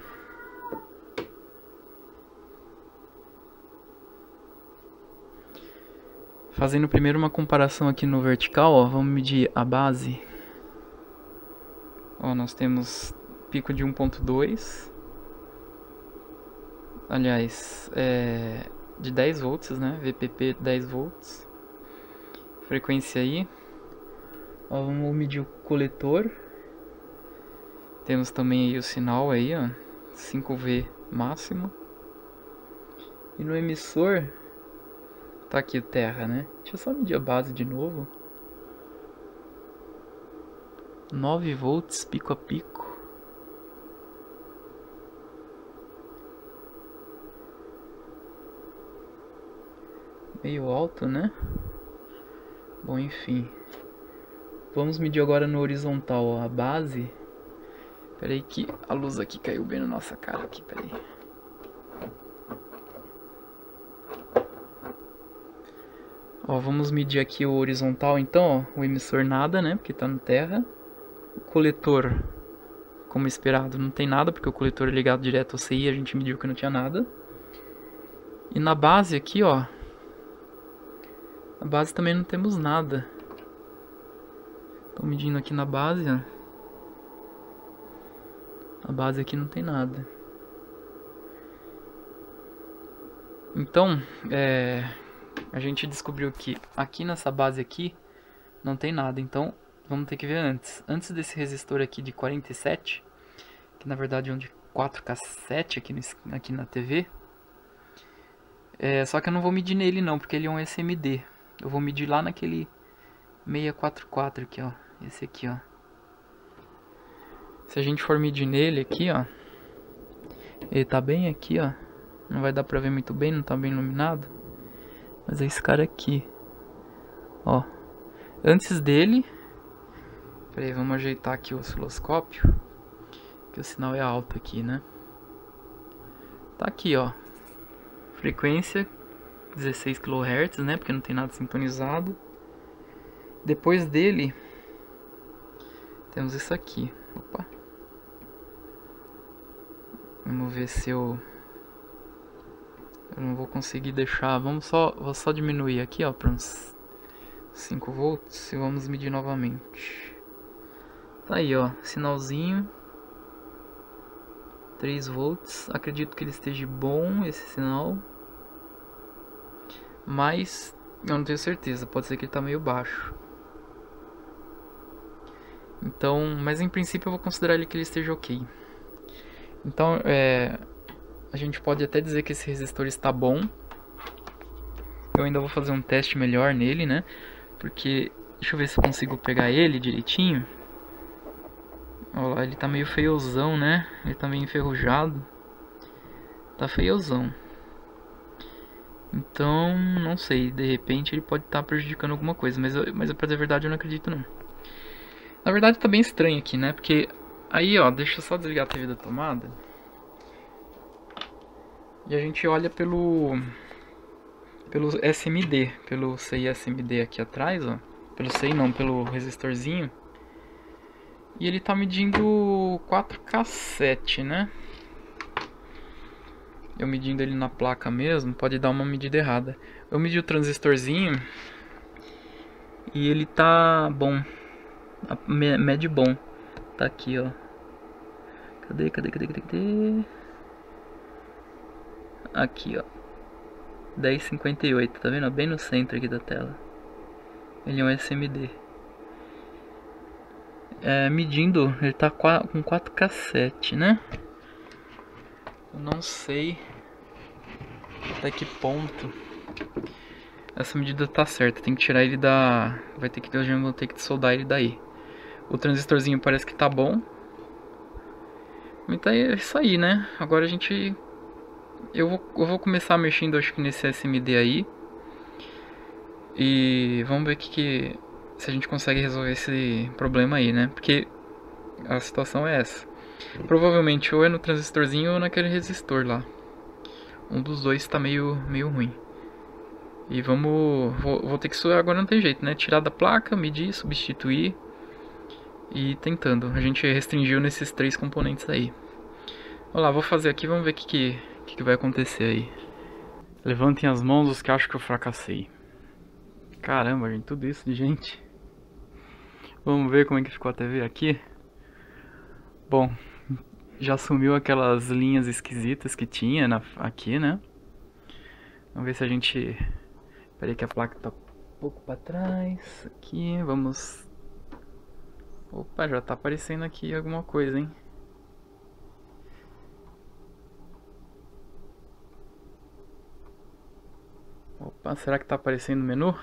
Fazendo primeiro uma comparação aqui no vertical, ó, vamos medir a base. Ó, nós temos pico de um ponto dois. Aliás, é de dez volts, né? V P P dez volts. Frequência aí. Ó, vamos medir o coletor. Temos também aí o sinal aí, ó, cinco V máximo. E no emissor tá aqui o terra, né? Deixa eu só medir a base de novo. nove volts pico a pico. Meio alto, né? Bom, enfim. Vamos medir agora no horizontal, ó, a base. Pera aí que a luz aqui caiu bem na nossa cara aqui, pera aí. Ó, vamos medir aqui o horizontal então, ó, o emissor nada, né, porque tá no terra. O coletor, como esperado, não tem nada, porque o coletor é ligado direto ao C I, a gente mediu que não tinha nada. E na base aqui, ó, na base também não temos nada. Tô medindo aqui na base, ó. A base aqui não tem nada. Então, é, a gente descobriu que aqui nessa base aqui não tem nada. Então, vamos ter que ver antes. Antes desse resistor aqui de quarenta e sete, que na verdade é um de quatro K sete aqui, no, aqui na T V. É, só que eu não vou medir nele não, porque ele é um S M D. Eu vou medir lá naquele seiscentos e quarenta e quatro aqui, ó. Esse aqui, ó. Se a gente for medir nele aqui, ó, ele tá bem aqui, ó. Não vai dar pra ver muito bem, não tá bem iluminado. Mas é esse cara aqui. Ó. Antes dele... Pera aí, vamos ajeitar aqui o osciloscópio. Que o sinal é alto aqui, né? Tá aqui, ó. Frequência dezesseis quilohertz, né? Porque não tem nada sintonizado. Depois dele... Temos isso aqui. Opa. Vamos ver se eu... Eu não vou conseguir deixar. Vamos só, vou só diminuir aqui, ó, para uns cinco volts e vamos medir novamente. Tá aí, ó, sinalzinho. três volts. Acredito que ele esteja bom esse sinal. Mas eu não tenho certeza, pode ser que ele tá meio baixo. Então, mas em princípio eu vou considerar ele que ele esteja ok. Então, é, a gente pode até dizer que esse resistor está bom. Eu ainda vou fazer um teste melhor nele, né? Porque, deixa eu ver se eu consigo pegar ele direitinho. Olha lá, ele tá meio feiozão, né? Ele tá meio enferrujado. Tá feiozão. Então, não sei, de repente ele pode estar prejudicando alguma coisa. Mas, eu, mas pra dizer a verdade eu não acredito não. Na verdade tá bem estranho aqui, né? Porque aí, ó, deixa eu só desligar a T V da tomada. E a gente olha pelo pelo S M D, pelo C I S M D aqui atrás, ó. Pelo C I não, pelo resistorzinho. E ele tá medindo quatro K sete, né? Eu medindo ele na placa mesmo, pode dar uma medida errada. Eu medi o transistorzinho e ele tá bom. Mede bom. Tá aqui, ó. Cadê, cadê, cadê, cadê, cadê? Aqui, ó. dez cinquenta e oito, tá vendo? Bem no centro aqui da tela. Ele é um S M D. É, medindo, ele tá com quatro K sete, né? Eu não sei até que ponto essa medida tá certa. Tem que tirar ele da... Vai ter que... Eu já vou ter que soldar ele daí. O transistorzinho parece que tá bom. Então é isso aí, né? Agora a gente... Eu vou, eu vou começar mexendo, acho que nesse S M D aí. E vamos ver que, que se a gente consegue resolver esse problema aí, né? Porque a situação é essa. Provavelmente ou é no transistorzinho ou naquele resistor lá. Um dos dois tá meio, meio ruim. E vamos... Vou, vou ter que... Agora não tem jeito, né? Tirar da placa, medir, substituir. E tentando. A gente restringiu nesses três componentes aí. Vamos lá, vou fazer aqui, vamos ver o que, que, que, que vai acontecer aí. Levantem as mãos os que acham que eu fracassei. Caramba, gente, tudo isso de gente. Vamos ver como é que ficou a T V aqui. Bom, já sumiu aquelas linhas esquisitas que tinha na, aqui, né? Vamos ver se a gente... Peraí que a placa tá um pouco pra trás. Aqui, vamos... Opa, já tá aparecendo aqui alguma coisa, hein? Opa, será que tá aparecendo o menu?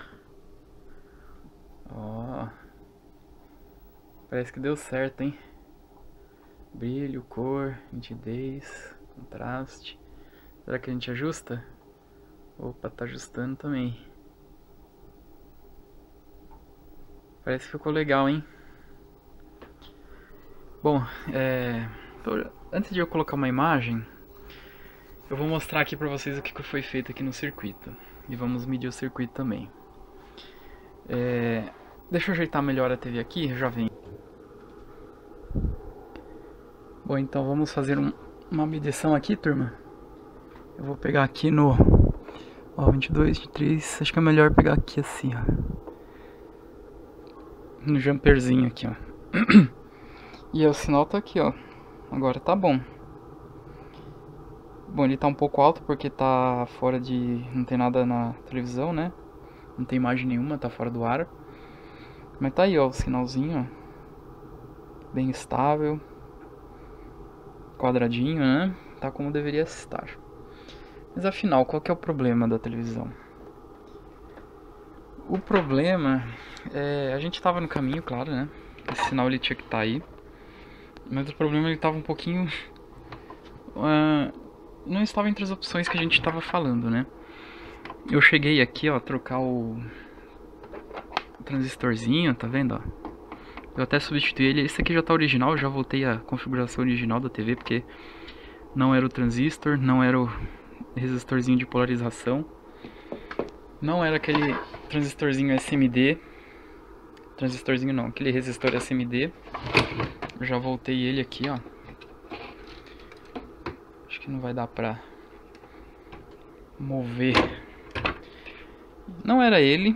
Ó, oh, parece que deu certo, hein? Brilho, cor, nitidez, contraste. Será que a gente ajusta? Opa, tá ajustando também. Parece que ficou legal, hein? Bom, é... antes de eu colocar uma imagem, eu vou mostrar aqui pra vocês o que foi feito aqui no circuito. E vamos medir o circuito também. É... Deixa eu ajeitar melhor a T V aqui, já vem. Bom, então vamos fazer um, uma medição aqui, turma. Eu vou pegar aqui no... Ó, vinte e dois, vinte e três, acho que é melhor pegar aqui assim, ó. No jumperzinho aqui, ó. E o sinal tá aqui, ó. Agora tá bom. Bom, ele tá um pouco alto porque tá fora de... Não tem nada na televisão, né? Não tem imagem nenhuma, tá fora do ar. Mas tá aí, ó, o sinalzinho, ó. Bem estável. Quadradinho, né? Tá como deveria estar. Mas afinal, qual que é o problema da televisão? O problema é... A gente tava no caminho, claro, né? Esse sinal ele tinha que estar aí. Mas o problema ele tava um pouquinho... Uh, não estava entre as opções que a gente tava falando, né? Eu cheguei aqui, ó, a trocar o... o transistorzinho, tá vendo, ó? Eu até substituí ele. Esse aqui já tá original, eu já voltei à configuração original da T V, porque não era o transistor, não era o resistorzinho de polarização, não era aquele transistorzinho S M D. Transistorzinho não, aquele resistor S M D. Eu já voltei ele aqui, ó. Acho que não vai dar pra... mover. Não era ele.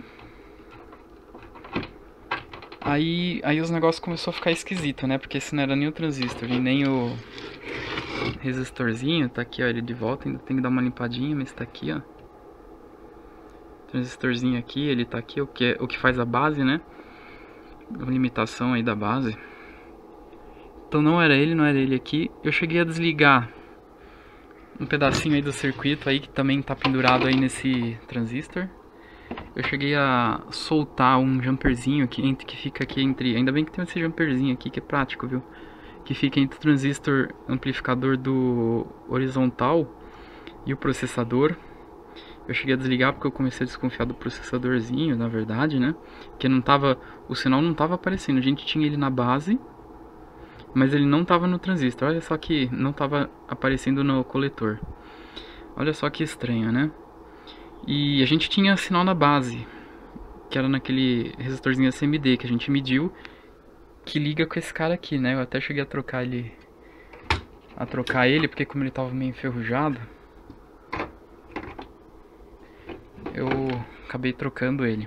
Aí, aí os negócios começou a ficar esquisito, né? Porque esse não era nem o transistor e nem o resistorzinho. Tá aqui, ó, ele de volta. Ainda tem que dar uma limpadinha, mas tá aqui, ó. Transistorzinho aqui, ele tá aqui, o que, é, o que faz a base, né? A limitação aí da base. Então não era ele, não era ele aqui. Eu cheguei a desligar um pedacinho aí do circuito aí que também tá pendurado aí nesse transistor. Eu cheguei a soltar um jumperzinho aqui, entre, que fica aqui entre... Ainda bem que tem esse jumperzinho aqui que é prático, viu? Que fica entre o transistor amplificador do horizontal e o processador. Eu cheguei a desligar porque eu comecei a desconfiar do processadorzinho, na verdade, né? Que não tava... O sinal não tava aparecendo. A gente tinha ele na base, mas ele não tava no transistor. Olha só que não tava aparecendo no coletor. Olha só que estranho, né? E a gente tinha sinal na base, que era naquele resistorzinho S M D que a gente mediu, que liga com esse cara aqui, né? Eu até cheguei a trocar ele, a trocar ele, porque como ele tava meio enferrujado, eu acabei trocando ele.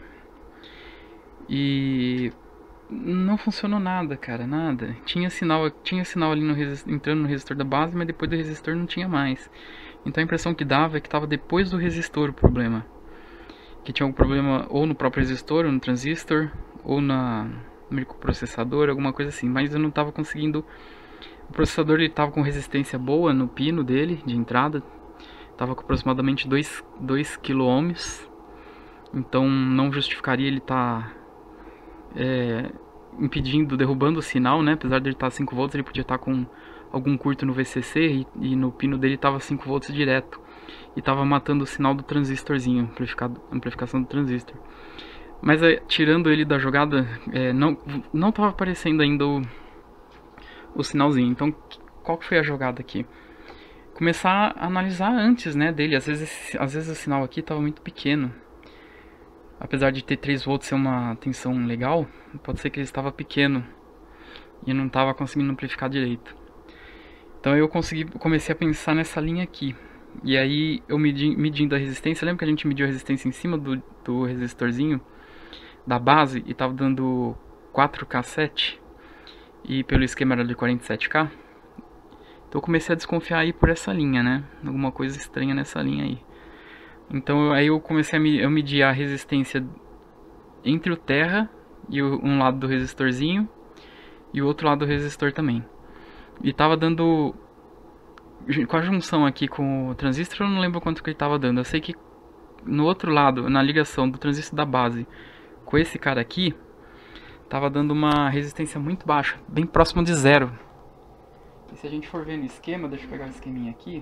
E não funcionou nada, cara, nada. Tinha sinal, tinha sinal ali no resistor, entrando no resistor da base, mas depois do resistor não tinha mais. Então a impressão que dava é que estava depois do resistor o problema. Que tinha algum problema ou no próprio resistor, ou no transistor, ou na, no microprocessador, alguma coisa assim. Mas eu não estava conseguindo... O processador estava com resistência boa no pino dele, de entrada. Estava com aproximadamente dois quiloohms. Então não justificaria ele estar... Tá, é, impedindo, derrubando o sinal, né? Apesar de ele estar a cinco volts, ele podia estar com algum curto no V C C e, e no pino dele estava cinco volts direto. E estava matando o sinal do transistorzinho, amplificação do transistor. Mas é, tirando ele da jogada, é, não não estava aparecendo ainda o, o sinalzinho. Então qual que foi a jogada aqui? Começar a analisar antes, né, dele. Às vezes, às vezes o sinal aqui estava muito pequeno. Apesar de ter três volts ser uma tensão legal, pode ser que ele estava pequeno e não estava conseguindo amplificar direito. Então eu consegui, comecei a pensar nessa linha aqui. E aí eu medi, medindo a resistência, lembra que a gente mediu a resistência em cima do, do resistorzinho da base e estava dando quatro K sete e pelo esquema era de quarenta e sete K? Então eu comecei a desconfiar aí por essa linha, né? Alguma coisa estranha nessa linha aí. Então aí eu comecei a me, eu medir a resistência entre o terra e o, um lado do resistorzinho e o outro lado do resistor também. E tava dando, com a junção aqui com o transistor, eu não lembro quanto que ele tava dando. Eu sei que no outro lado, na ligação do transistor da base com esse cara aqui, tava dando uma resistência muito baixa, bem próximo de zero. E se a gente for ver no esquema, deixa eu pegar o esqueminha aqui,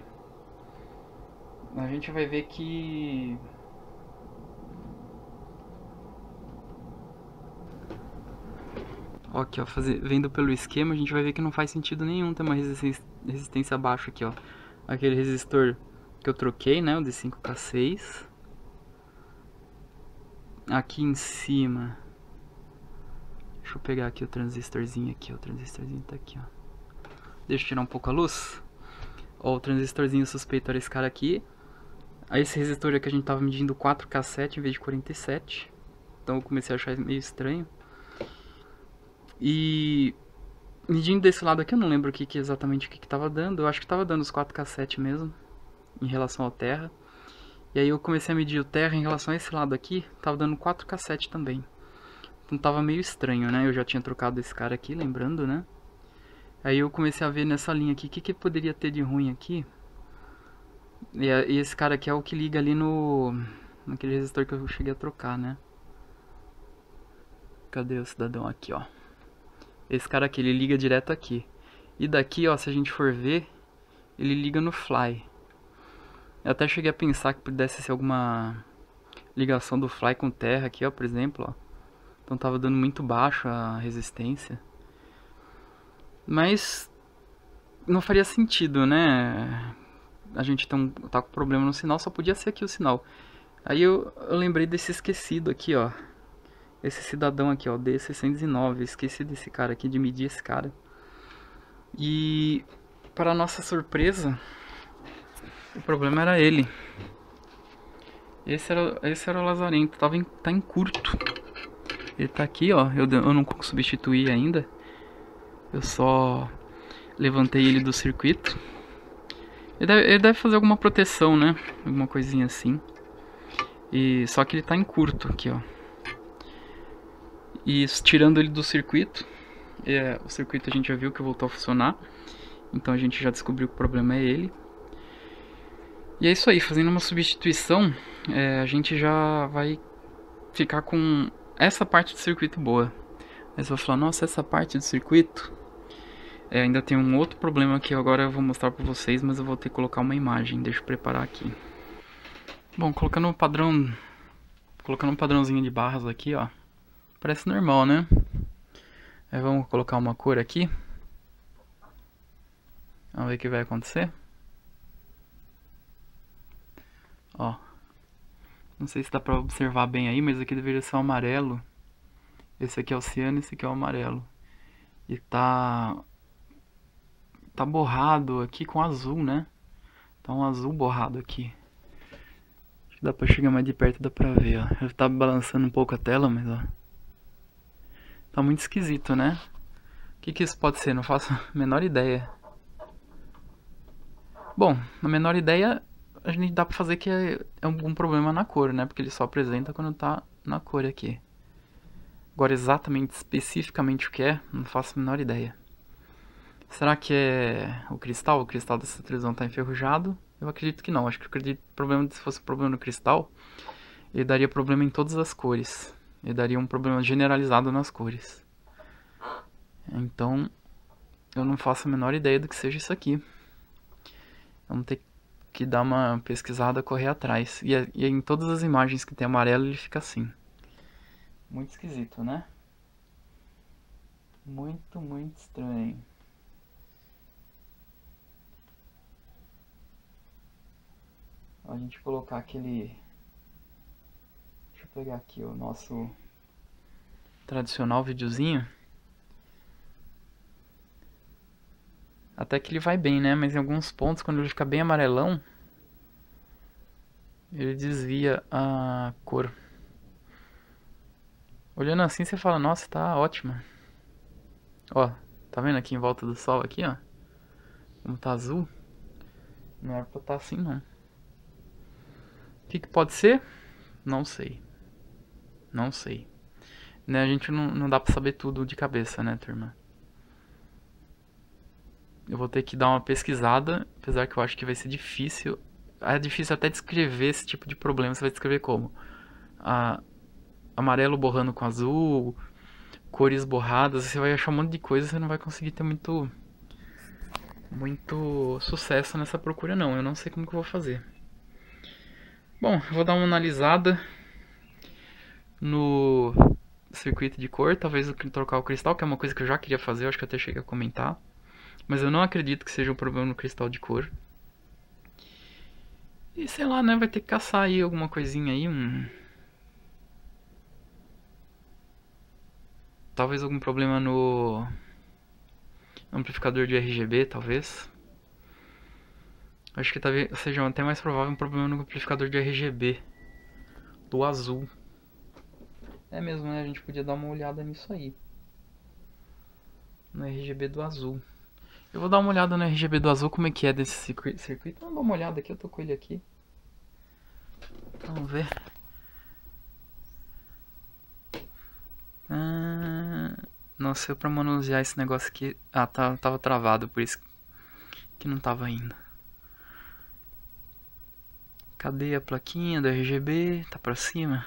a gente vai ver que ó, aqui, ó, fazer, vendo pelo esquema, a gente vai ver que não faz sentido nenhum ter uma resistência, resistência baixa aqui, ó. Aquele resistor que eu troquei, né, o de cinco K seis. Aqui em cima, deixa eu pegar aqui o transistorzinho aqui, ó, o transistorzinho tá aqui, ó. Deixa eu tirar um pouco a luz. Ó, o transistorzinho suspeito era esse cara aqui. Aí esse resistor aqui a gente tava medindo quatro K sete em vez de quarenta e sete. Então eu comecei a achar meio estranho. E medindo desse lado aqui, eu não lembro o que, que exatamente o que, que tava dando. Eu acho que tava dando os quatro K sete mesmo, em relação ao terra. E aí eu comecei a medir o terra em relação a esse lado aqui, tava dando quatro K sete também. Então tava meio estranho, né? Eu já tinha trocado esse cara aqui, lembrando, né? Aí eu comecei a ver nessa linha aqui, o que, que poderia ter de ruim aqui. E, e esse cara aqui é o que liga ali no... naquele resistor que eu cheguei a trocar, né? Cadê o cidadão aqui, ó? Esse cara aqui, ele liga direto aqui. E daqui, ó, se a gente for ver, ele liga no fly. Eu até cheguei a pensar que pudesse ser alguma ligação do fly com terra aqui, ó, por exemplo, ó. Então tava dando muito baixo a resistência. Mas não faria sentido, né? A gente tá, um, tá com problema no sinal, só podia ser aqui o sinal. Aí eu, eu lembrei desse esquecido aqui, ó. Esse cidadão aqui, ó, D seiscentos e nove. Esqueci desse cara aqui, de medir esse cara. E para nossa surpresa, o problema era ele. Esse era, esse era o lazarento, tava em, tá em curto. Ele tá aqui, ó, eu, eu não substituí ainda. Eu só levantei ele do circuito. Ele deve, ele deve fazer alguma proteção, né? Alguma coisinha assim. E só que ele tá em curto aqui, ó. E tirando ele do circuito, é, o circuito a gente já viu que voltou a funcionar. Então a gente já descobriu que o problema é ele. E é isso aí, fazendo uma substituição, é, a gente já vai ficar com essa parte do circuito boa. Aí você vai falar, nossa, essa parte do circuito é, ainda tem um outro problema que agora eu vou mostrar pra vocês, mas eu vou ter que colocar uma imagem, deixa eu preparar aqui. Bom, colocando um padrão, colocando um padrãozinho de barras aqui, ó, parece normal, né? Aí vamos colocar uma cor aqui. Vamos ver o que vai acontecer. Ó, não sei se dá pra observar bem aí, mas aqui deveria ser o amarelo. Esse aqui é o ciano, esse aqui é o amarelo. E tá... Tá borrado aqui com azul, né? Tá um azul borrado aqui. Acho que dá pra chegar mais de perto, dá pra ver, ó. Eu tava balançando um pouco a tela, mas ó. Tá muito esquisito, né? O que que isso pode ser? Não faço a menor ideia. Bom, a menor ideia a gente dá pra fazer que é algum problema na cor, né? Porque ele só apresenta quando tá na cor aqui. Agora exatamente, especificamente o que é, não faço a menor ideia. Será que é o cristal? O cristal dessa televisão tá enferrujado? Eu acredito que não. Acho que eu acredito que o problema, se fosse problema no cristal, ele daria problema em todas as cores. Ele daria um problema generalizado nas cores. Então, eu não faço a menor ideia do que seja isso aqui. Vamos ter que dar uma pesquisada, correr atrás. E, e em todas as imagens que tem amarelo, ele fica assim. Muito esquisito, né? Muito, muito estranho. A gente colocar aquele... Deixa eu pegar aqui o nosso tradicional videozinho. Até que ele vai bem, né? Mas em alguns pontos, quando ele fica bem amarelão, ele desvia a cor. Olhando assim, você fala, nossa, tá ótima. Ó, tá vendo aqui em volta do sol aqui, ó? Como tá azul. Não era pra tá assim, não. O que que pode ser? Não sei. Não sei. Né, a gente não, não dá pra saber tudo de cabeça, né, turma? Eu vou ter que dar uma pesquisada, apesar que eu acho que vai ser difícil. É difícil até descrever esse tipo de problema. Você vai descrever como? Ah, amarelo borrando com azul, cores borradas. Você vai achar um monte de coisa e você não vai conseguir ter muito, muito sucesso nessa procura, não. Eu não sei como que eu vou fazer. Bom, eu vou dar uma analisada no circuito de cor. Talvez eu trocar o cristal, que é uma coisa que eu já queria fazer. Eu acho que eu até cheguei a comentar. Mas eu não acredito que seja um problema no cristal de cor. E sei lá, né? Vai ter que caçar aí alguma coisinha aí. Um... Talvez algum problema no amplificador de R G B, talvez. Acho que talvez seja até mais provável um problema no amplificador de R G B. Do azul. É mesmo, né? A gente podia dar uma olhada nisso aí. No R G B do azul. Eu vou dar uma olhada no R G B do azul, como é que é desse circuito. Vamos dar uma olhada aqui, eu tô com ele aqui. Vamos ver. Ah, nossa, eu pra manusear esse negócio aqui... Ah, tá, tava travado, por isso que não tava indo. Cadê a plaquinha do R G B? Tá pra cima.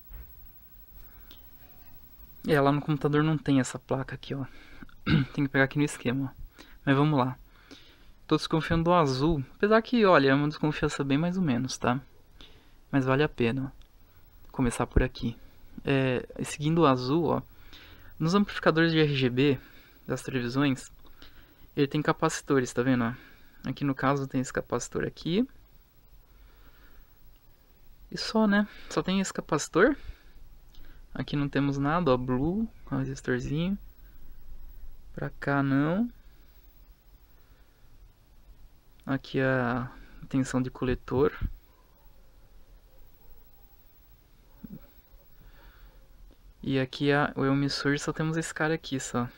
É, lá no computador não tem essa placa aqui, ó. Tem que pegar aqui no esquema, ó. Mas vamos lá. Tô desconfiando do azul. Apesar que, olha, é uma desconfiança bem mais ou menos, tá? Mas vale a pena, ó, começar por aqui. É, seguindo o azul, ó. Nos amplificadores de R G B das televisões, ele tem capacitores, tá vendo? Ó? Aqui no caso tem esse capacitor aqui. E só, né? Só tem esse capacitor. Aqui não temos nada, ó. Blue, um resistorzinho. Pra cá não. Aqui a tensão de coletor. E aqui a, o emissor só temos esse cara aqui só.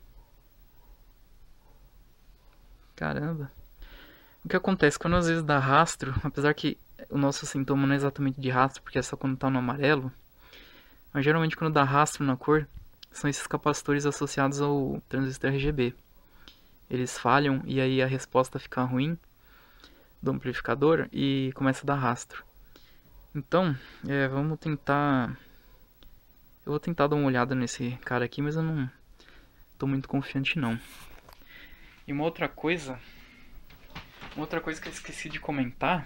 Caramba. O que acontece quando às vezes dá rastro, apesar que o nosso sintoma não é exatamente de rastro, porque é só quando tá no amarelo, mas geralmente quando dá rastro na cor, são esses capacitores associados ao transistor R G B. Eles falham e aí a resposta fica ruim do amplificador e começa a dar rastro. Então, é, vamos tentar... Eu vou tentar dar uma olhada nesse cara aqui, mas eu não tô muito confiante não. E uma outra coisa... Uma outra coisa que eu esqueci de comentar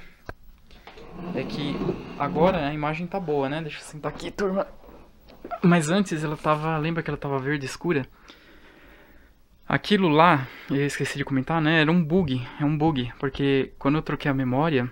é que agora a imagem tá boa, né? Deixa eu sentar aqui, turma. Mas antes ela tava... Lembra que ela tava verde escura? Aquilo lá, eu esqueci de comentar, né? Era um bug, é um bug, porque quando eu troquei a memória,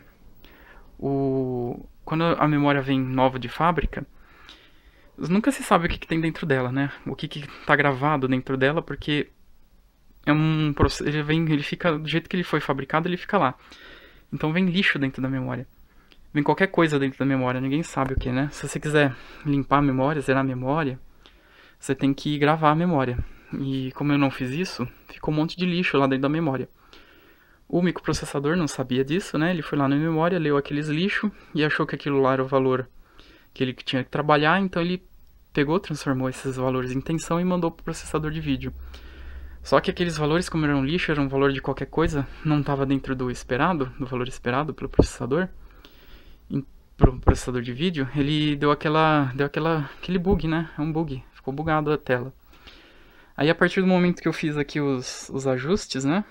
o... quando a memória vem nova de fábrica, nunca se sabe o que, que tem dentro dela, né? O que que tá gravado dentro dela, porque é um processo, ele vem, ele fica do jeito que ele foi fabricado, ele fica lá. Então vem lixo dentro da memória. Vem qualquer coisa dentro da memória, ninguém sabe o que, né? Se você quiser limpar a memória, zerar a memória, você tem que gravar a memória. E como eu não fiz isso, ficou um monte de lixo lá dentro da memória. O microprocessador não sabia disso, né? Ele foi lá na memória, leu aqueles lixos e achou que aquilo lá era o valor que ele tinha que trabalhar, então ele pegou, transformou esses valores em tensão e mandou para o processador de vídeo. Só que aqueles valores, como eram lixo, eram um valor de qualquer coisa, não estava dentro do esperado, do valor esperado pelo processador, para o processador de vídeo, ele deu aquela, deu aquela, aquele bug, né? É um bug, ficou bugado a tela. Aí a partir do momento que eu fiz aqui os, os ajustes, né,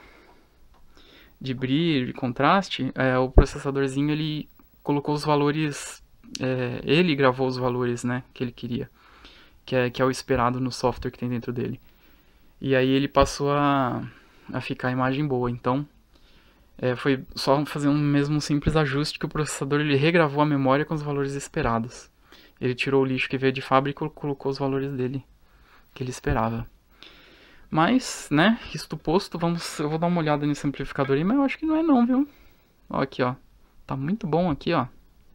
de brilho, de contraste, é, o processadorzinho ele colocou os valores, é, ele gravou os valores, né, que ele queria, que é, que é o esperado no software que tem dentro dele. E aí ele passou a, a ficar a imagem boa, então é, foi só fazer um mesmo simples ajuste que o processador ele regravou a memória com os valores esperados. Ele tirou o lixo que veio de fábrica e colocou os valores dele que ele esperava. Mas, né, isto posto, vamos, eu vou dar uma olhada nesse amplificador aí, mas eu acho que não é não, viu? Ó, aqui, ó. Tá muito bom aqui, ó.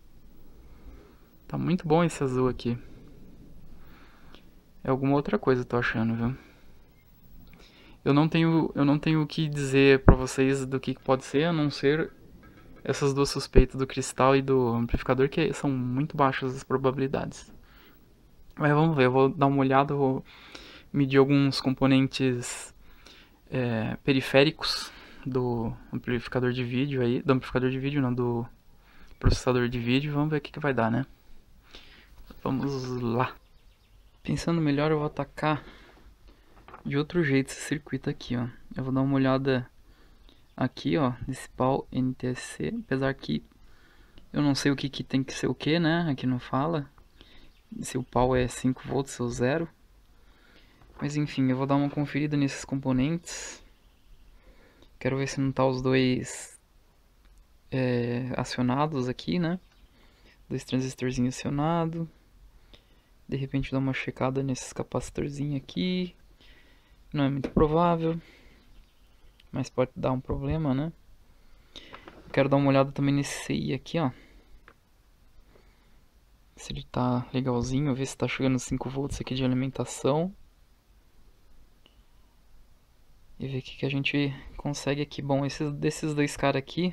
Tá muito bom esse azul aqui. É alguma outra coisa, eu tô achando, viu? Eu não tenho, eu não tenho o que dizer pra vocês do que pode ser, a não ser essas duas suspeitas do cristal e do amplificador, que são muito baixas as probabilidades. Mas vamos ver, eu vou dar uma olhada, eu vou medir alguns componentes é, periféricos do amplificador de vídeo aí, do amplificador de vídeo não, do processador de vídeo, vamos ver o que, que vai dar, né? Vamos lá. Pensando melhor, eu vou atacar de outro jeito esse circuito aqui, ó. Eu vou dar uma olhada aqui, ó, nesse pau N T S C, apesar que eu não sei o que, que tem que ser o que, né? Aqui não fala se o pau é cinco volts ou zero. Mas enfim, eu vou dar uma conferida nesses componentes. Quero ver se não tá os dois é, acionados aqui, né? Dois transistorzinhos acionados. De repente dar uma checada nesses capacitorzinhos aqui. Não é muito provável, mas pode dar um problema, né? Quero dar uma olhada também nesse C I aqui, ó. Se ele tá legalzinho, ver se tá chegando cinco volts aqui de alimentação. E ver o que, que a gente consegue aqui. Bom, esses, desses dois caras aqui,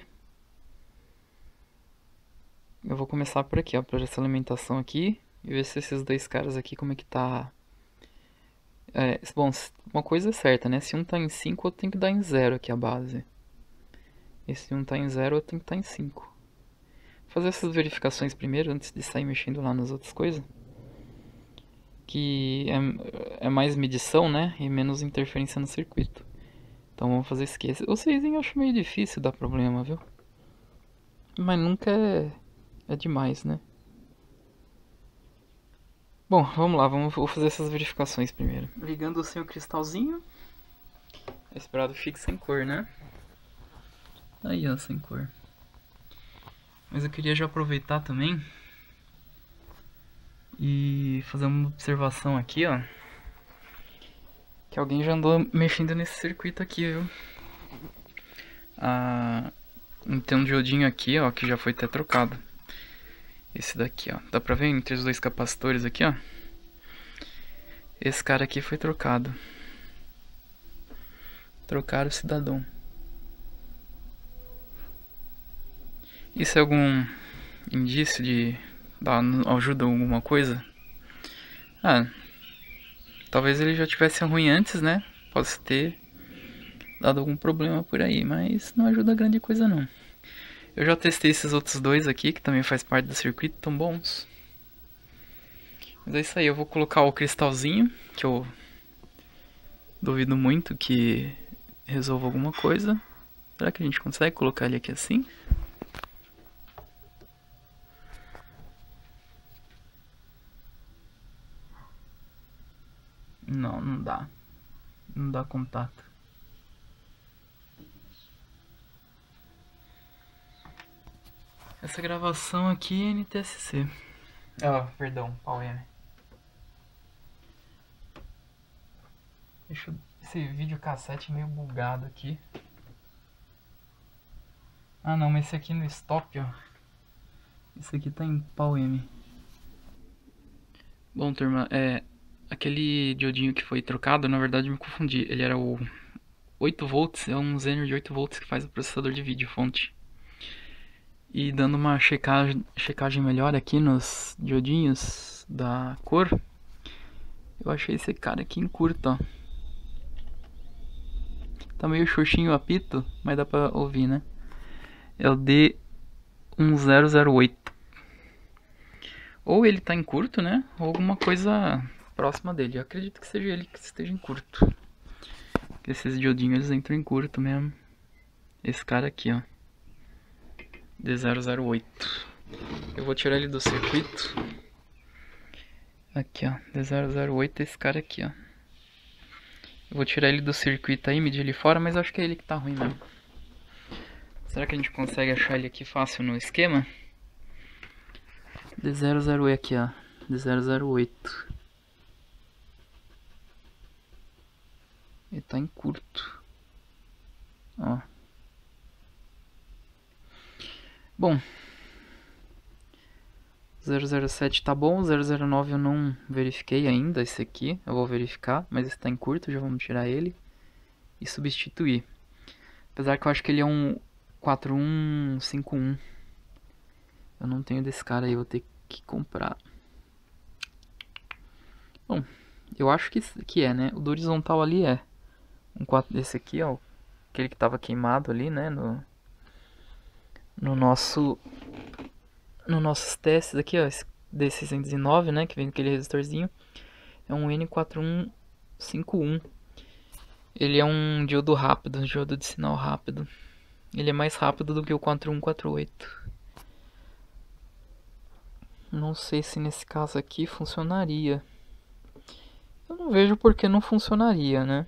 eu vou começar por aqui, ó, por essa alimentação aqui. E ver se esses dois caras aqui, como é que tá. É, bom, uma coisa é certa, né? Se um tá em cinco, outro tem que dar em zero aqui a base. E se um tá em zero, outro tem que estar em cinco. Vou fazer essas verificações primeiro, antes de sair mexendo lá nas outras coisas. Que é, é mais medição, né? E menos interferência no circuito. Então vamos fazer isso aqui. O seis eu acho meio difícil dar problema, viu? Mas nunca é, é demais, né? Bom, vamos lá, vamos, vou fazer essas verificações primeiro. Ligando sem o cristalzinho. É esperado fique sem cor, né? Aí, ó, sem cor. Mas eu queria já aproveitar também e fazer uma observação aqui, ó. Que alguém já andou mexendo nesse circuito aqui, viu? Ah, tem um diodinho aqui, ó, que já foi até trocado. Esse daqui, ó. Dá pra ver entre os dois capacitores aqui, ó. Esse cara aqui foi trocado. Trocaram o cidadão. Isso é algum indício de dar ajuda a alguma coisa? Ah, talvez ele já tivesse ruim antes, né? Possa ter dado algum problema por aí, mas não ajuda grande coisa não. Eu já testei esses outros dois aqui, que também faz parte do circuito, tão bons. Mas é isso aí, eu vou colocar o cristalzinho, que eu duvido muito que resolva alguma coisa. Será que a gente consegue colocar ele aqui assim? Não, não dá. Não dá contato. Essa gravação aqui é N T S C. Ah, oh, perdão, P A U M. Deixa eu... Esse videocassete é meio bugado aqui. Ah não, mas esse aqui no stop, ó. Esse aqui tá em P A U M. Bom, turma, é... aquele diodinho que foi trocado, na verdade me confundi. Ele era o oito volts, é um Zener de oito volts que faz o processador de vídeo, fonte. E dando uma checagem, checagem melhor aqui nos diodinhos da cor, eu achei esse cara aqui em curto, ó. Tá meio xoxinho o apito, mas dá pra ouvir, né? É o D um zero zero oito. Ou ele tá em curto, né? Ou alguma coisa próxima dele. Eu acredito que seja ele que esteja em curto. Porque esses diodinhos eles entram em curto mesmo. Esse cara aqui, ó. D zero zero oito. Eu vou tirar ele do circuito. Aqui, ó. D zero zero oito é esse cara aqui, ó. Eu vou tirar ele do circuito aí, medir ele fora, mas acho que é ele que tá ruim mesmo. Será que a gente consegue achar ele aqui fácil no esquema? D zero zero oito aqui, ó. D zero zero oito. Ele tá em curto. Ó. Bom. zero zero sete tá bom. zero zero nove eu não verifiquei ainda. Esse aqui eu vou verificar. Mas esse tá em curto. Já vamos tirar ele. E substituir. Apesar que eu acho que ele é um quatro um cinco um. Eu não tenho desse cara aí. Eu vou ter que comprar. Bom. Eu acho que, que é, né? O do horizontal ali é. Um quatro desse aqui, ó. Aquele que tava queimado ali, né? No, no nosso... No nossos testes aqui, ó. D seiscentos e nove, né? Que vem aquele resistorzinho. É um N quatro um cinco um. Ele é um diodo rápido. Um diodo de sinal rápido. Ele é mais rápido do que o quatro um quatro oito. Não sei se nesse caso aqui funcionaria. Eu não vejo por que não funcionaria, né?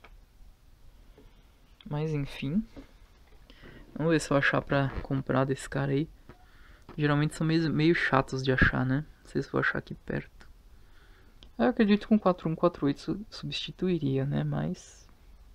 Mas enfim. Vamos ver se eu achar pra comprar desse cara aí. Geralmente são meio, meio chatos de achar, né? Não sei se eu vou achar aqui perto. Eu acredito que um quatro um quatro oito substituiria, né? Mas...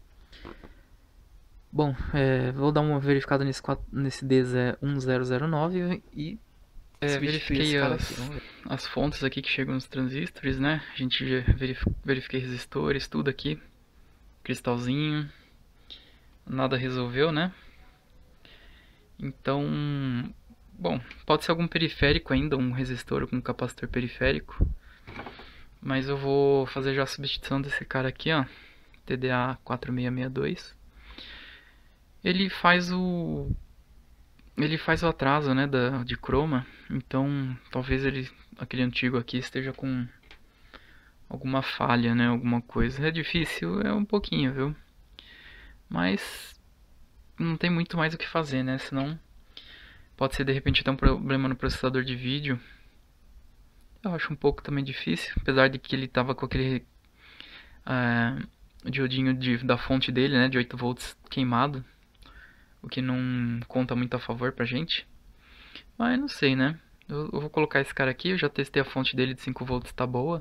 Bom, é, vou dar uma verificada nesse, nesse D um zero zero nove e... É, verifiquei as, as fontes aqui que chegam nos transistores, né? A gente verif verifiquei resistores, tudo aqui. Cristalzinho. Nada resolveu, né? Então... Bom, pode ser algum periférico ainda, um resistor com um capacitor periférico. Mas eu vou fazer já a substituição desse cara aqui, ó. T D A quatro seis seis dois. Ele faz o... Ele faz o atraso, né, da, de croma. Então, talvez ele, aquele antigo aqui esteja com alguma falha, né, alguma coisa. É difícil, é um pouquinho, viu? Mas não tem muito mais o que fazer, né? Senão pode ser de repente até um problema no processador de vídeo. Eu acho um pouco também difícil, apesar de que ele tava com aquele uh, diodinho de, da fonte dele, né, de oito volts queimado. O que não conta muito a favor pra gente. Mas não sei, né? Eu, eu vou colocar esse cara aqui. Eu já testei a fonte dele de cinco volts, tá boa.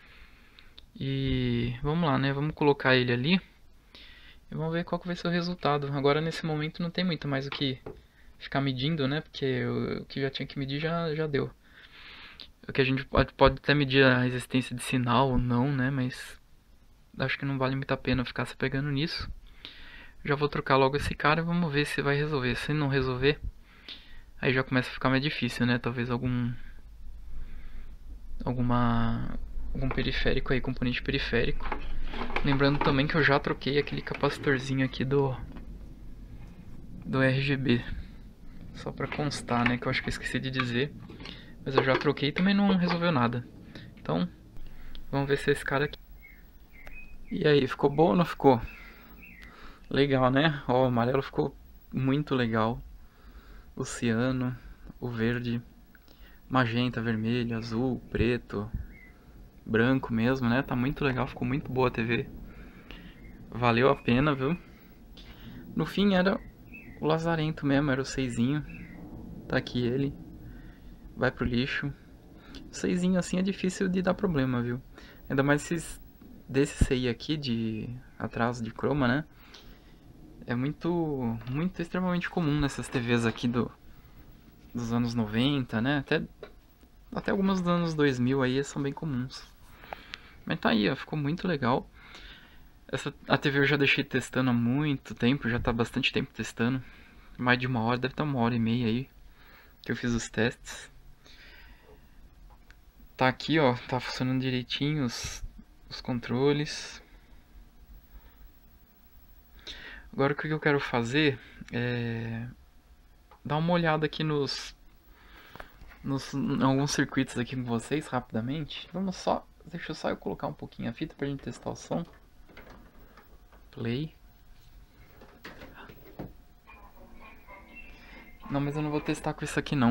E vamos lá, né? Vamos colocar ele ali. E vamos ver qual que vai ser o resultado. Agora nesse momento não tem muito mais o que ficar medindo, né? Porque o, o que já tinha que medir já, já deu. O que a gente pode, pode até medir a resistência de sinal ou não, né? Mas acho que não vale muito a pena ficar se pegando nisso. Já vou trocar logo esse cara e vamos ver se vai resolver. Se não resolver, aí já começa a ficar mais difícil, né? Talvez algum alguma algum periférico aí, componente periférico. Lembrando também que eu já troquei aquele capacitorzinho aqui do do R G B. Só pra constar, né, que eu acho que eu esqueci de dizer. Mas eu já troquei e também não resolveu nada. Então, vamos ver se é esse cara aqui. E aí, ficou bom ou não ficou? Legal, né? Ó, o amarelo ficou muito legal. O ciano, o verde, magenta, vermelho, azul, preto, branco mesmo, né? Tá muito legal, ficou muito boa a T V. Valeu a pena, viu? No fim era o lazarento mesmo, era o seisinho. Tá aqui ele. Vai pro lixo. O seisinho assim é difícil de dar problema, viu? Ainda mais esses desse C I aqui de atraso de croma, né? É muito, muito extremamente comum nessas T Vs aqui do, dos anos noventa, né? Até, até algumas dos anos dois mil aí são bem comuns. Mas tá aí, ó, ficou muito legal. Essa, a T V eu já deixei testando há muito tempo, já tá bastante tempo testando. Mais de uma hora, deve estar uma hora e meia aí que eu fiz os testes. Tá aqui, ó, tá funcionando direitinho os, os controles. Agora o que eu quero fazer é dar uma olhada aqui nos, nos em alguns circuitos aqui com vocês rapidamente. Vamos só, deixa eu só eu colocar um pouquinho a fita pra gente testar o som. Play. Não, mas eu não vou testar com isso aqui não.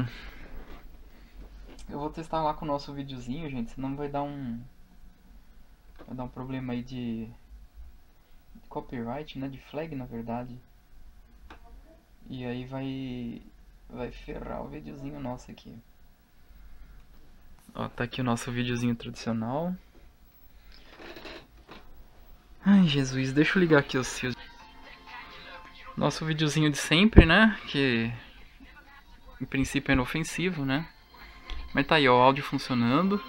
Eu vou testar lá com o nosso videozinho, gente, senão vai dar um vai dar um problema aí de, de copyright, né, de flag na verdade. E aí vai vai ferrar o videozinho nosso aqui. Ó, tá aqui o nosso videozinho tradicional. Ai, Jesus, deixa eu ligar aqui os fios. Nosso videozinho de sempre, né, que em princípio é inofensivo, né? Mas tá aí, ó, o áudio funcionando.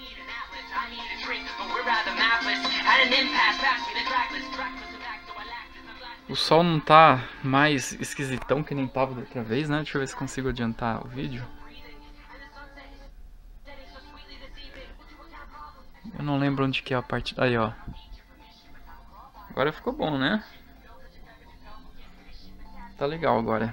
O sol não tá mais esquisitão que nem tava da outra vez, né? Deixa eu ver se consigo adiantar o vídeo. Eu não lembro onde que é a parte... Aí, ó. Agora ficou bom, né? Tá legal agora.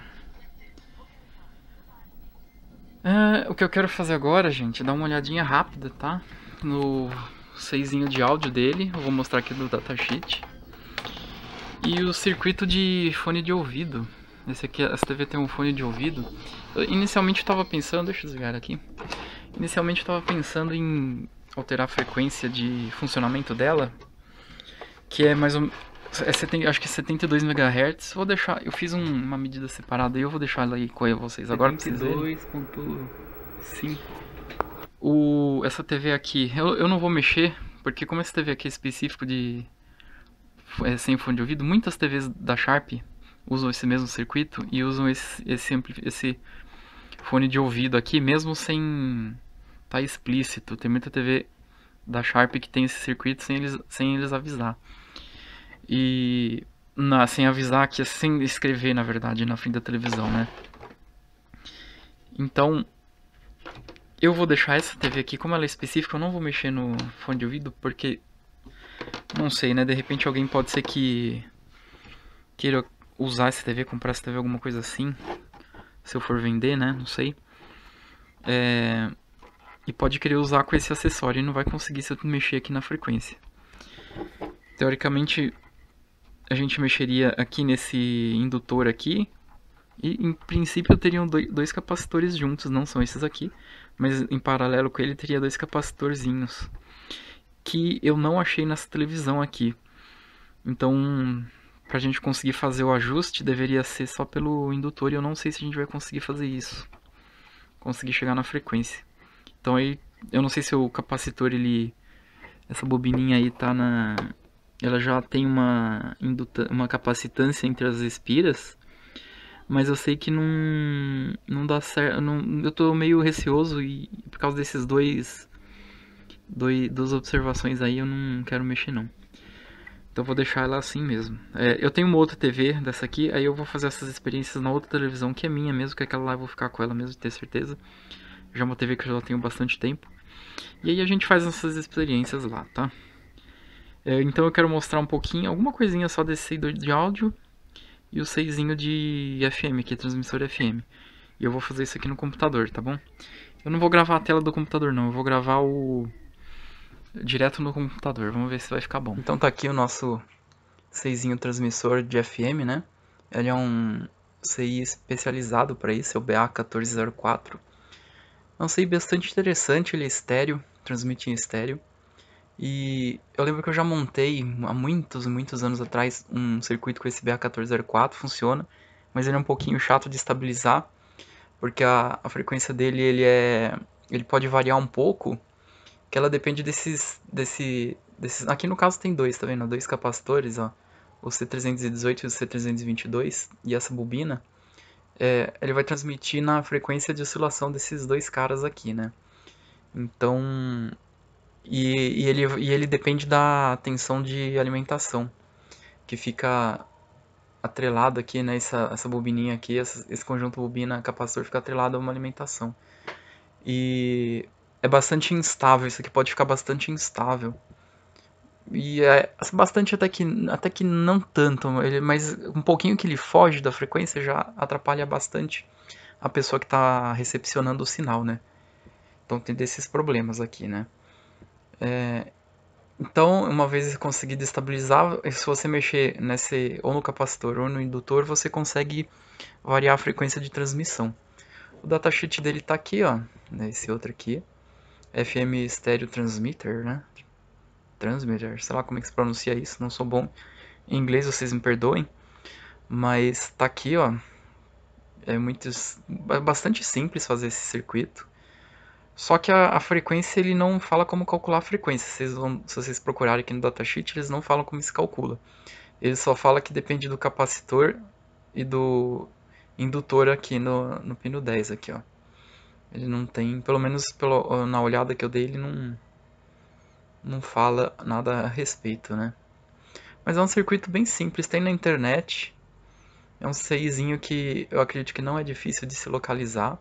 É, o que eu quero fazer agora, gente, é dar uma olhadinha rápida, tá? No seisinho de áudio dele. Eu vou mostrar aqui do datasheet. E o circuito de fone de ouvido. Esse aqui, essa T V tem um fone de ouvido. Eu, inicialmente eu tava pensando, deixa eu desligar aqui. Inicialmente eu tava pensando em alterar a frequência de funcionamento dela, que é mais ou menos, é, acho que setenta e dois megahertz. Vou deixar, eu fiz um, uma medida separada e eu vou deixar ela aí com vocês agora. setenta e dois ponto cinco. O essa T V aqui, eu, eu não vou mexer, porque como essa T V aqui é específico de é, sem fone de ouvido, muitas T Vs da Sharp usam esse mesmo circuito e usam esse, esse, esse fone de ouvido aqui, mesmo sem tá explícito. Tem muita T V da Sharp que tem esse circuito sem eles, sem eles avisar. E na, sem avisar, que é sem escrever, na verdade, na frente da televisão, né? Então, eu vou deixar essa T V aqui, como ela é específica, eu não vou mexer no fone de ouvido, porque não sei, né? De repente alguém pode ser que queira usar essa T V, comprar essa T V, alguma coisa assim. Se eu for vender, né? Não sei. É... E pode querer usar com esse acessório e não vai conseguir se eu mexer aqui na frequência. Teoricamente, a gente mexeria aqui nesse indutor aqui. E em princípio teriam dois capacitores juntos, não são esses aqui. Mas em paralelo com ele teria dois capacitorzinhos. Que eu não achei nessa televisão aqui. Então, pra gente conseguir fazer o ajuste, deveria ser só pelo indutor. E eu não sei se a gente vai conseguir fazer isso. Conseguir chegar na frequência. Então aí, eu não sei se o capacitor, ele... Essa bobininha aí tá na... Ela já tem uma, induta... uma capacitância entre as espiras. Mas eu sei que não, não dá certo. Não... Eu tô meio receoso e por causa desses dois doi- duas observações aí eu não quero mexer não. Então eu vou deixar ela assim mesmo. É, eu tenho uma outra T V dessa aqui, aí eu vou fazer essas experiências na outra televisão, que é minha mesmo, que aquela lá eu vou ficar com ela mesmo, ter certeza. Já é uma T V que eu já tenho bastante tempo. E aí a gente faz essas experiências lá, tá? É, então eu quero mostrar um pouquinho, alguma coisinha só desse sensor de áudio e o seisinho de F M, que é transmissor F M. E eu vou fazer isso aqui no computador, tá bom? Eu não vou gravar a tela do computador não, eu vou gravar o direto no computador. Vamos ver se vai ficar bom. Então tá aqui o nosso seisinho transmissor de F M, né? Ele é um C I especializado para isso, é o B A um quatro zero quatro. É um C I bastante interessante, ele é estéreo, transmite em estéreo. E eu lembro que eu já montei há muitos, muitos anos atrás um circuito com esse B A um quatro zero quatro, funciona, mas ele é um pouquinho chato de estabilizar, porque a, a frequência dele ele é, ele pode variar um pouco, que ela depende desses, desse, desses, aqui no caso tem dois, tá vendo? Dois capacitores, ó, o C trezentos e dezoito e o C trezentos e vinte e dois, e essa bobina, é, ele vai transmitir na frequência de oscilação desses dois caras aqui, né? Então, e, e, ele, e ele depende da tensão de alimentação, que fica atrelado aqui, né? Essa, essa bobininha aqui, essa, esse conjunto bobina-capacitor fica atrelado a uma alimentação. E é bastante instável, isso aqui pode ficar bastante instável. E é bastante até que, até que não tanto, ele, mas um pouquinho que ele foge da frequência já atrapalha bastante a pessoa que está recepcionando o sinal, né? Então tem desses problemas aqui, né? É, então, uma vez conseguido estabilizar, se você mexer nesse, ou no capacitor ou no indutor, você consegue variar a frequência de transmissão. O datasheet dele está aqui, ó, esse outro aqui, F M Stereo Transmitter, né? Transmitter, sei lá como é que se pronuncia isso, não sou bom em inglês, vocês me perdoem, mas tá aqui, ó, é muito, é bastante simples fazer esse circuito. Só que a, a frequência ele não fala como calcular a frequência. Vocês vão, se vocês procurarem aqui no datasheet, eles não falam como se calcula. Ele só fala que depende do capacitor e do indutor aqui no, no pino dez aqui, ó. Ele não tem, pelo menos pelo, na olhada que eu dei, ele não, não fala nada a respeito, né? Mas é um circuito bem simples, tem na internet. É um CIzinho que eu acredito que não é difícil de se localizar.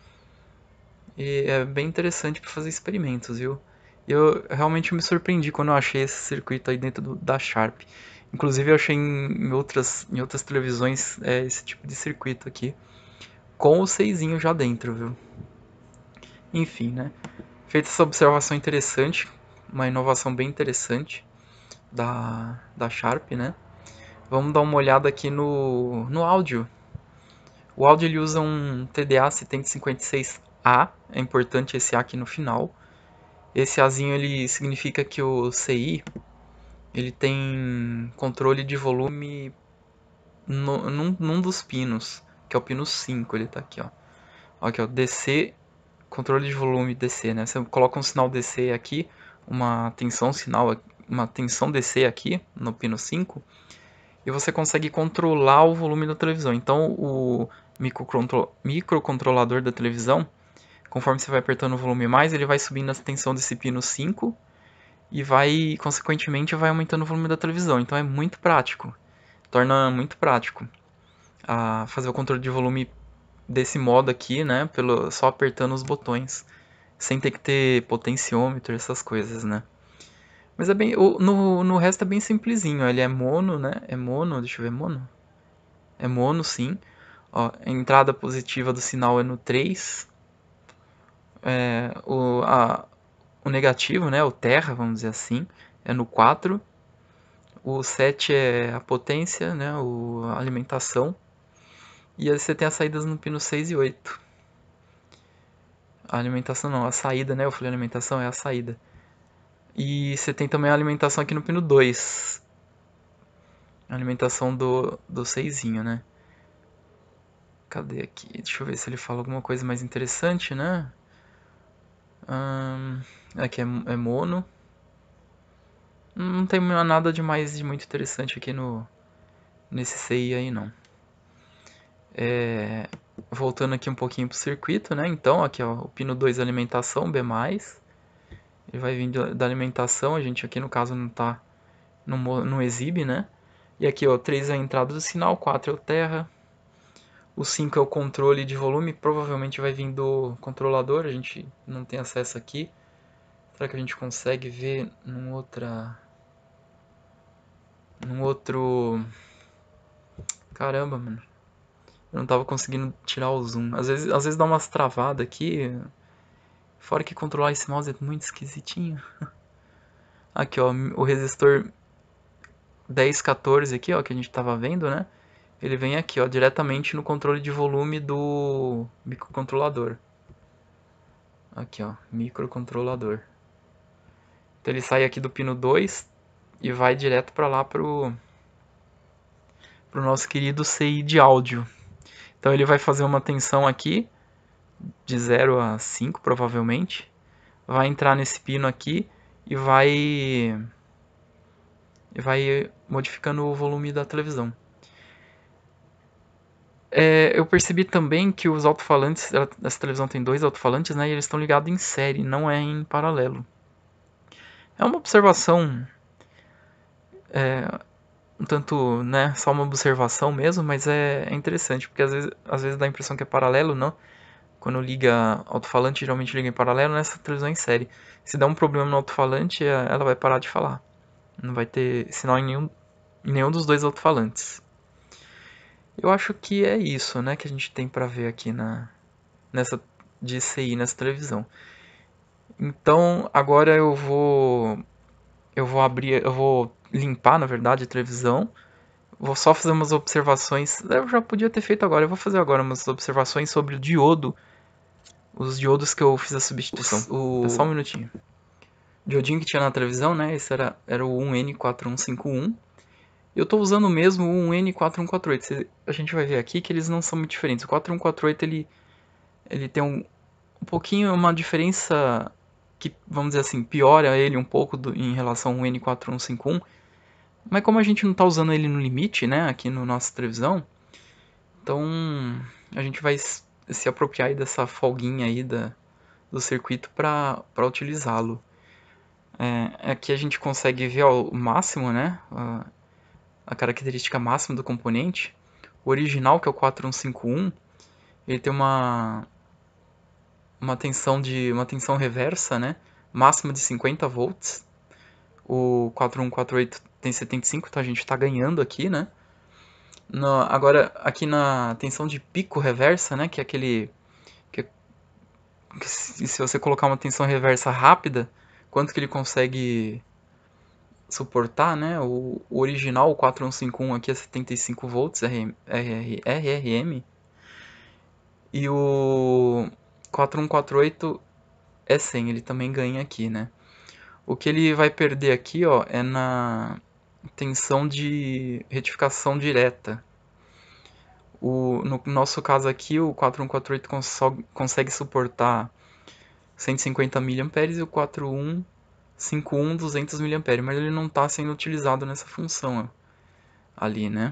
E é bem interessante para fazer experimentos, viu? Eu realmente me surpreendi quando eu achei esse circuito aí dentro do, da Sharp. Inclusive eu achei em, em outras, em outras televisões é, esse tipo de circuito aqui. Com o seisinho já dentro, viu? Enfim, né? Feita essa observação interessante, uma inovação bem interessante da, da Sharp, né? Vamos dar uma olhada aqui no, no áudio. O áudio ele usa um T D A setenta e cinquenta e seis A, é importante esse A aqui no final. Esse Azinho ele significa que o C I ele tem controle de volume no, num, num dos pinos, que é o pino cinco, ele tá aqui, ó. Aqui, ó, D C, controle de volume D C, né? Você coloca um sinal D C aqui, uma tensão sinal, uma tensão D C aqui no pino cinco, e você consegue controlar o volume da televisão. Então o microcontrolador da televisão, conforme você vai apertando o volume mais, ele vai subindo a tensão desse pino cinco e vai, consequentemente, vai aumentando o volume da televisão. Então é muito prático, torna muito prático a fazer o controle de volume desse modo aqui, né, pelo, só apertando os botões, sem ter que ter potenciômetro, essas coisas, né. Mas é bem, no, no resto é bem simplesinho, ele é mono, né, é mono, deixa eu ver, mono? É mono, sim. Ó, a entrada positiva do sinal é no três. É, o, a, o negativo, né, o terra, vamos dizer assim, é no quatro. O sete é a potência, né, o, a alimentação. E aí você tem as saídas no pino seis e oito. A alimentação não, a saída, né, eu falei alimentação, é a saída. E você tem também a alimentação aqui no pino dois. A alimentação do, do seisinho, né. Cadê aqui? Deixa eu ver se ele fala alguma coisa mais interessante, né. Hum, aqui é, é mono. Não tem nada de mais de muito interessante aqui no nesse C I aí não. É, voltando aqui um pouquinho pro circuito, né? Então, aqui ó, o pino dois alimentação B mais, Ele vai vir da alimentação, a gente aqui no caso não tá, não, não exibe, né? E aqui, ó, três é a entrada do sinal, quatro é o terra. O cinco é o controle de volume, provavelmente vai vir do controlador, a gente não tem acesso aqui. Será que a gente consegue ver num outra... Num outro... Caramba, mano. Eu não tava conseguindo tirar o zoom. Às vezes, às vezes dá umas travadas aqui. Fora que controlar esse mouse é muito esquisitinho. Aqui, ó, o resistor dez quatorze aqui, ó, que a gente tava vendo, né? Ele vem aqui, ó, diretamente no controle de volume do microcontrolador. Aqui, ó, microcontrolador. Então ele sai aqui do pino dois e vai direto para lá pro pro nosso querido C I de áudio. Então ele vai fazer uma tensão aqui de zero a cinco, provavelmente. Vai entrar nesse pino aqui e vai e vai modificando o volume da televisão. É, eu percebi também que os alto-falantes, essa televisão tem dois alto-falantes, né, e eles estão ligados em série, não é em paralelo. É uma observação, é, um tanto, né, só uma observação mesmo, mas é, é interessante, porque às vezes, às vezes dá a impressão que é paralelo, não? Quando liga alto-falante, geralmente liga em paralelo, nessa televisão em série. Se der um problema no alto-falante, ela vai parar de falar. Não vai ter sinal em nenhum, em nenhum dos dois alto-falantes. Eu acho que é isso, né, que a gente tem pra ver aqui na, nessa de C I, nessa televisão. Então, agora eu vou eu vou abrir, eu vou limpar, na verdade, a televisão. Vou só fazer umas observações. Eu já podia ter feito agora, eu vou fazer agora umas observações sobre o diodo. Os diodos que eu fiz a substituição. O... É só um minutinho. O diodinho que tinha na televisão, né? Esse era, era o um N quatro um cinco um. Eu estou usando o mesmo um N quatro um quatro oito. A gente vai ver aqui que eles não são muito diferentes. O quatro um quatro oito ele, ele tem um, um pouquinho, uma diferença que, vamos dizer assim, piora ele um pouco do, em relação ao N quatro um cinco um. Mas como a gente não está usando ele no limite, né, aqui no nossa televisão, então a gente vai se apropriar aí dessa folguinha aí da, do circuito para utilizá-lo. É, aqui a gente consegue ver ó, o máximo, né, a, a característica máxima do componente. O original, que é o quatro um cinco um, ele tem uma uma tensão de uma tensão reversa, né, máxima de cinquenta volts. O quatro um quatro oito tem setenta e cinco, então a gente está ganhando aqui, né? No, agora, aqui na tensão de pico reversa, né? Que é aquele... Que, que se, se você colocar uma tensão reversa rápida, quanto que ele consegue suportar, né? O, o original, o quatro um cinco um aqui é setenta e cinco volts R R M. E o quatro um quatro oito é cem, ele também ganha aqui, né? O que ele vai perder aqui, ó, é na tensão de retificação direta. O, no nosso caso aqui, o quatro um quatro oito consegue, consegue suportar cento e cinquenta miliamperes e o quatro um cinco um duzentos miliamperes, mas ele não está sendo utilizado nessa função ó, ali, né?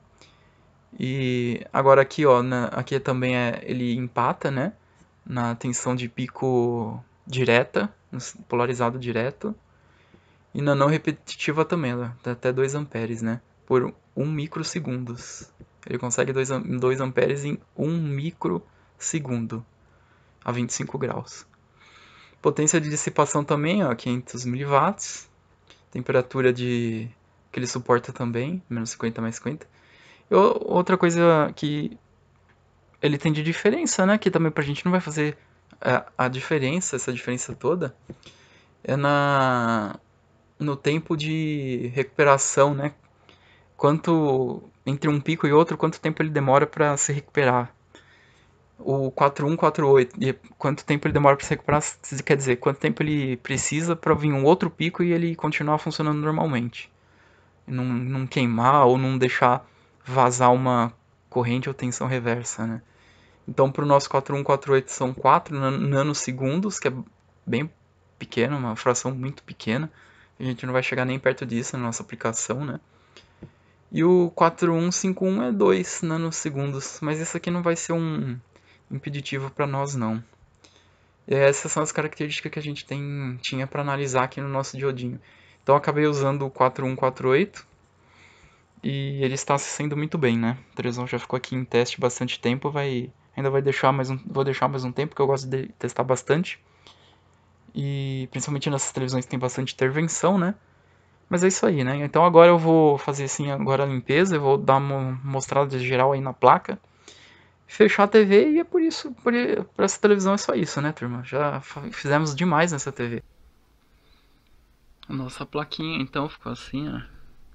E agora aqui, ó, na, aqui também é, ele empata, né? Na tensão de pico direta, polarizado direto. E na não repetitiva também, ó, dá até dois amperes, né? Por um microsegundos. Ele consegue dois amperes em um microsegundo, a vinte e cinco graus. Potência de dissipação também, ó, quinhentos miliwatts. Temperatura de que ele suporta também, menos cinquenta mais cinquenta. E outra coisa que ele tem de diferença, né, que também pra gente não vai fazer a, a diferença, essa diferença toda, é na no tempo de recuperação, né? Quanto entre um pico e outro, quanto tempo ele demora para se recuperar. O quatro um quatro oito, e quanto tempo ele demora para se recuperar, quer dizer, quanto tempo ele precisa para vir um outro pico e ele continuar funcionando normalmente. Não, não queimar ou não deixar vazar uma corrente ou tensão reversa, né? Então, para o nosso quatro um quatro oito são quatro nanosegundos, que é bem pequeno, uma fração muito pequena. A gente não vai chegar nem perto disso na nossa aplicação, né? E o quatro um cinco um é dois nanosegundos, mas isso aqui não vai ser um impeditivo para nós não. E essas são as características que a gente tem, tinha para analisar aqui no nosso diodinho. Então eu acabei usando o quatro um quatro oito e ele está se saindo muito bem, né? A televisão já ficou aqui em teste bastante tempo, vai ainda vai deixar mais um, vou deixar mais um tempo porque eu gosto de testar bastante. E principalmente nessas televisões que tem bastante intervenção, né? Mas é isso aí, né? Então agora eu vou fazer assim agora a limpeza, eu vou dar uma mostrada geral aí na placa, fechar a T V e é por isso, por, por essa televisão é só isso, né, turma? Já fizemos demais nessa T V. Nossa plaquinha então ficou assim, ó.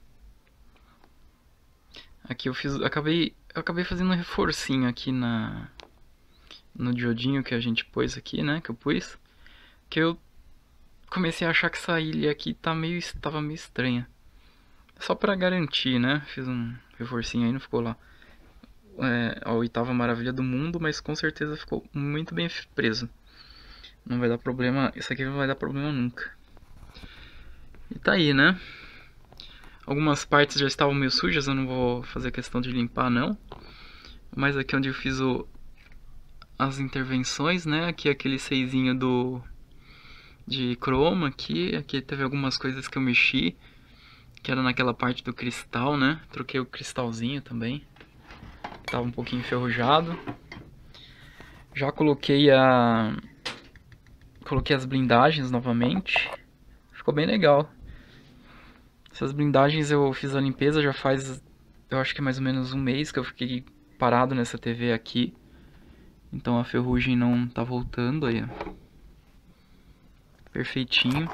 Aqui eu fiz, acabei, eu acabei fazendo um reforcinho aqui na no diodinho que a gente pôs aqui, né, que eu pus, que eu comecei a achar que essa ilha aqui tá meio, tava meio estranha. Só pra garantir, né, fiz um reforcinho aí, não ficou lá é, a oitava maravilha do mundo, mas com certeza ficou muito bem preso. Não vai dar problema, isso aqui não vai dar problema nunca. E tá aí, né? Algumas partes já estavam meio sujas, eu não vou fazer questão de limpar não. Mas aqui onde eu fiz o, as intervenções, né? Aqui é aquele seisinho do de croma aqui, aqui teve algumas coisas que eu mexi, que era naquela parte do cristal, né? Troquei o cristalzinho também, que tava um pouquinho enferrujado. Já coloquei a coloquei as blindagens novamente. Ficou bem legal. Essas blindagens eu fiz a limpeza já faz, eu acho que mais ou menos um mês que eu fiquei parado nessa T V aqui. Então a ferrugem não tá voltando aí, ó. Perfeitinho.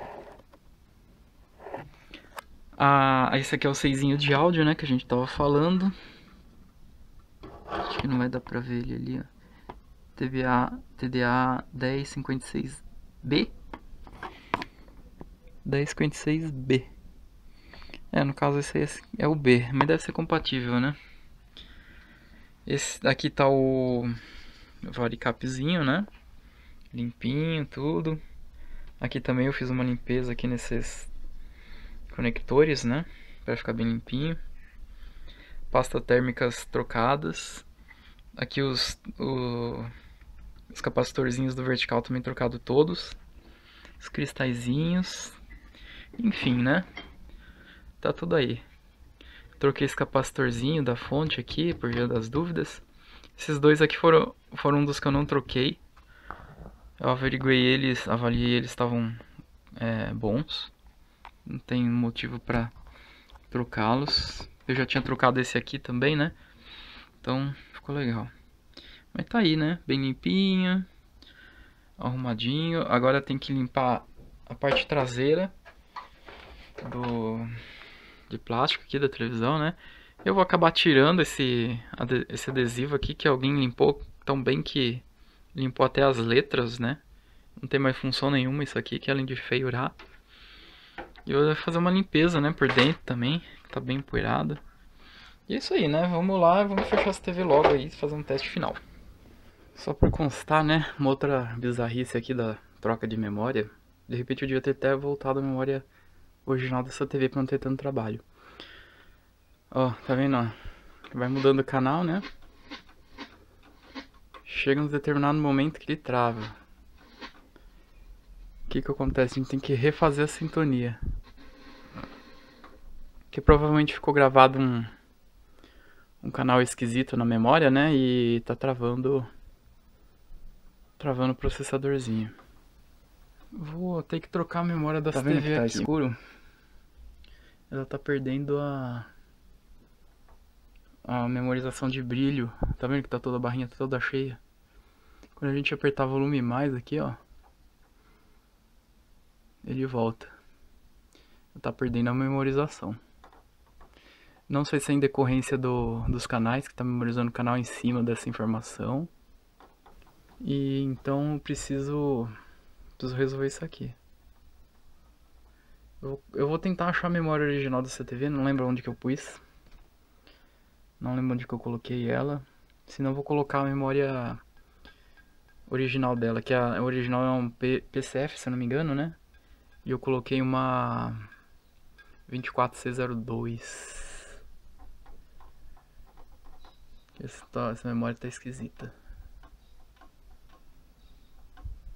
Ah, esse aqui é o seisinho de áudio, né, que a gente tava falando. Acho que não vai dar pra ver ele ali, ó. T V A, T D A dez cinquenta e seis B. dez cinquenta e seis B. É, no caso esse aí é o B, mas deve ser compatível, né? Esse daqui tá o varicapzinho, né? Limpinho, tudo. Aqui também eu fiz uma limpeza aqui nesses conectores, né? Pra ficar bem limpinho. Pasta térmicas trocadas. Aqui os, o, os capacitorzinhos do vertical também trocado todos. Os cristalzinhos. Enfim, né? Tá tudo aí. Troquei esse capacitorzinho da fonte aqui, por via das dúvidas. Esses dois aqui foram, foram um dos que eu não troquei. Eu averiguei eles, avaliei eles, estavam é, bons. Não tem motivo pra trocá-los. Eu já tinha trocado esse aqui também, né? Então ficou legal. Mas tá aí, né? Bem limpinho, arrumadinho. Agora tem que limpar a parte traseira do de plástico aqui da televisão, né? Eu vou acabar tirando esse, esse adesivo aqui que alguém limpou tão bem que limpou até as letras, né? Não tem mais função nenhuma isso aqui, que além de feiurar. E eu vou fazer uma limpeza, né, por dentro também, que tá bem empoeirado. E é isso aí, né? Vamos lá, vamos fechar essa T V logo aí e fazer um teste final. Só por constar, né, uma outra bizarrice aqui da troca de memória. De repente eu devia ter até voltado a memória original dessa T V pra não ter tanto trabalho. Ó, tá vendo, ó? Vai mudando o canal, né? Chega um determinado momento que ele trava. O que que acontece? A gente tem que refazer a sintonia. Que provavelmente ficou gravado um, um canal esquisito na memória, né? E tá travando, travando o processadorzinho. Vou ter que trocar a memória dessa Tá vendo T V que tá aqui. Escuro. Ela tá perdendo a a memorização de brilho. Tá vendo que tá toda a barrinha tá toda cheia? Quando a gente apertar volume mais aqui, ó, ele volta. Tá perdendo a memorização. Não sei se é em decorrência do, dos canais, que tá memorizando o canal em cima dessa informação. E então eu preciso, preciso resolver isso aqui. Eu, eu vou tentar achar a memória original dessa T V, não lembro onde que eu pus. Não lembro onde que eu coloquei ela. Senão eu vou colocar a memória original dela, que a original é um P C F, se eu não me engano, né? E eu coloquei uma vinte e quatro C zero dois. Essa, essa memória tá esquisita.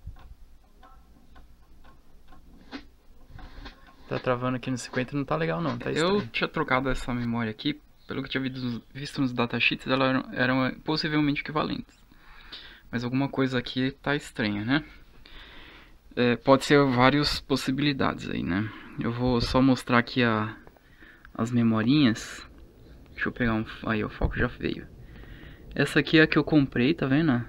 Tá travando aqui no cinquenta, não tá legal não, tá estranho. Eu tinha trocado essa memória aqui, pelo que eu tinha visto, visto nos datasheets, elas eram, eram possivelmente equivalentes. Mas alguma coisa aqui tá estranha, né? É, pode ser várias possibilidades aí, né? Eu vou só mostrar aqui a, as memorinhas. Deixa eu pegar um... Aí, o foco já veio. Essa aqui é a que eu comprei, tá vendo?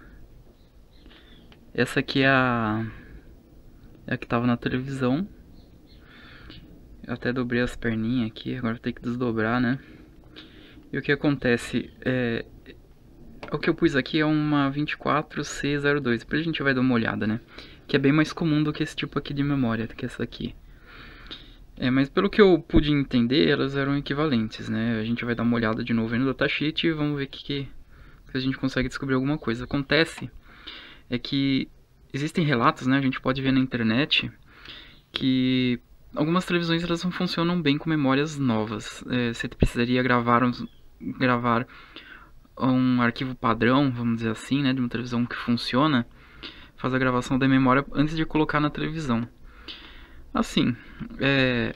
Essa aqui é a... É a que tava na televisão. Eu até dobrei as perninhas aqui, agora vou ter que desdobrar, né? E o que acontece? É... O que eu pus aqui é uma vinte e quatro C zero dois. Depois a gente vai dar uma olhada, né? Que é bem mais comum do que esse tipo aqui de memória, do que essa aqui. É, mas pelo que eu pude entender, elas eram equivalentes, né? A gente vai dar uma olhada de novo aí no datasheet e vamos ver que, que, que a gente consegue descobrir alguma coisa. Acontece é que existem relatos, né? A gente pode ver na internet que algumas televisões elas não funcionam bem com memórias novas. É, você precisaria gravar, um, gravar um arquivo padrão, vamos dizer assim, né? De uma televisão que funciona, faz a gravação da memória antes de colocar na televisão. Assim, é,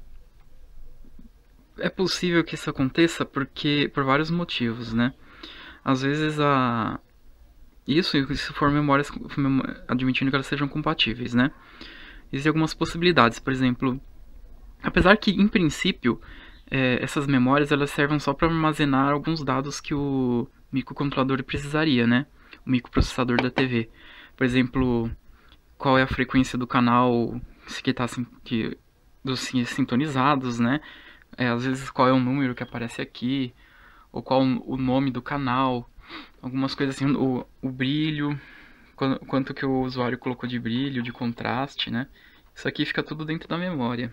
é possível que isso aconteça porque por vários motivos, né? Às vezes a isso, se for memórias, admitindo que elas sejam compatíveis, né? Existem algumas possibilidades, por exemplo, apesar que em princípio é, essas memórias elas servem só para armazenar alguns dados que o microcontrolador precisaria, né? O microprocessador da T V, por exemplo, qual é a frequência do canal que está que, dos sintonizados, né? É, às vezes qual é o número que aparece aqui, ou qual o nome do canal, algumas coisas assim, o, o brilho, quanto, quanto que o usuário colocou de brilho, de contraste, né? Isso aqui fica tudo dentro da memória.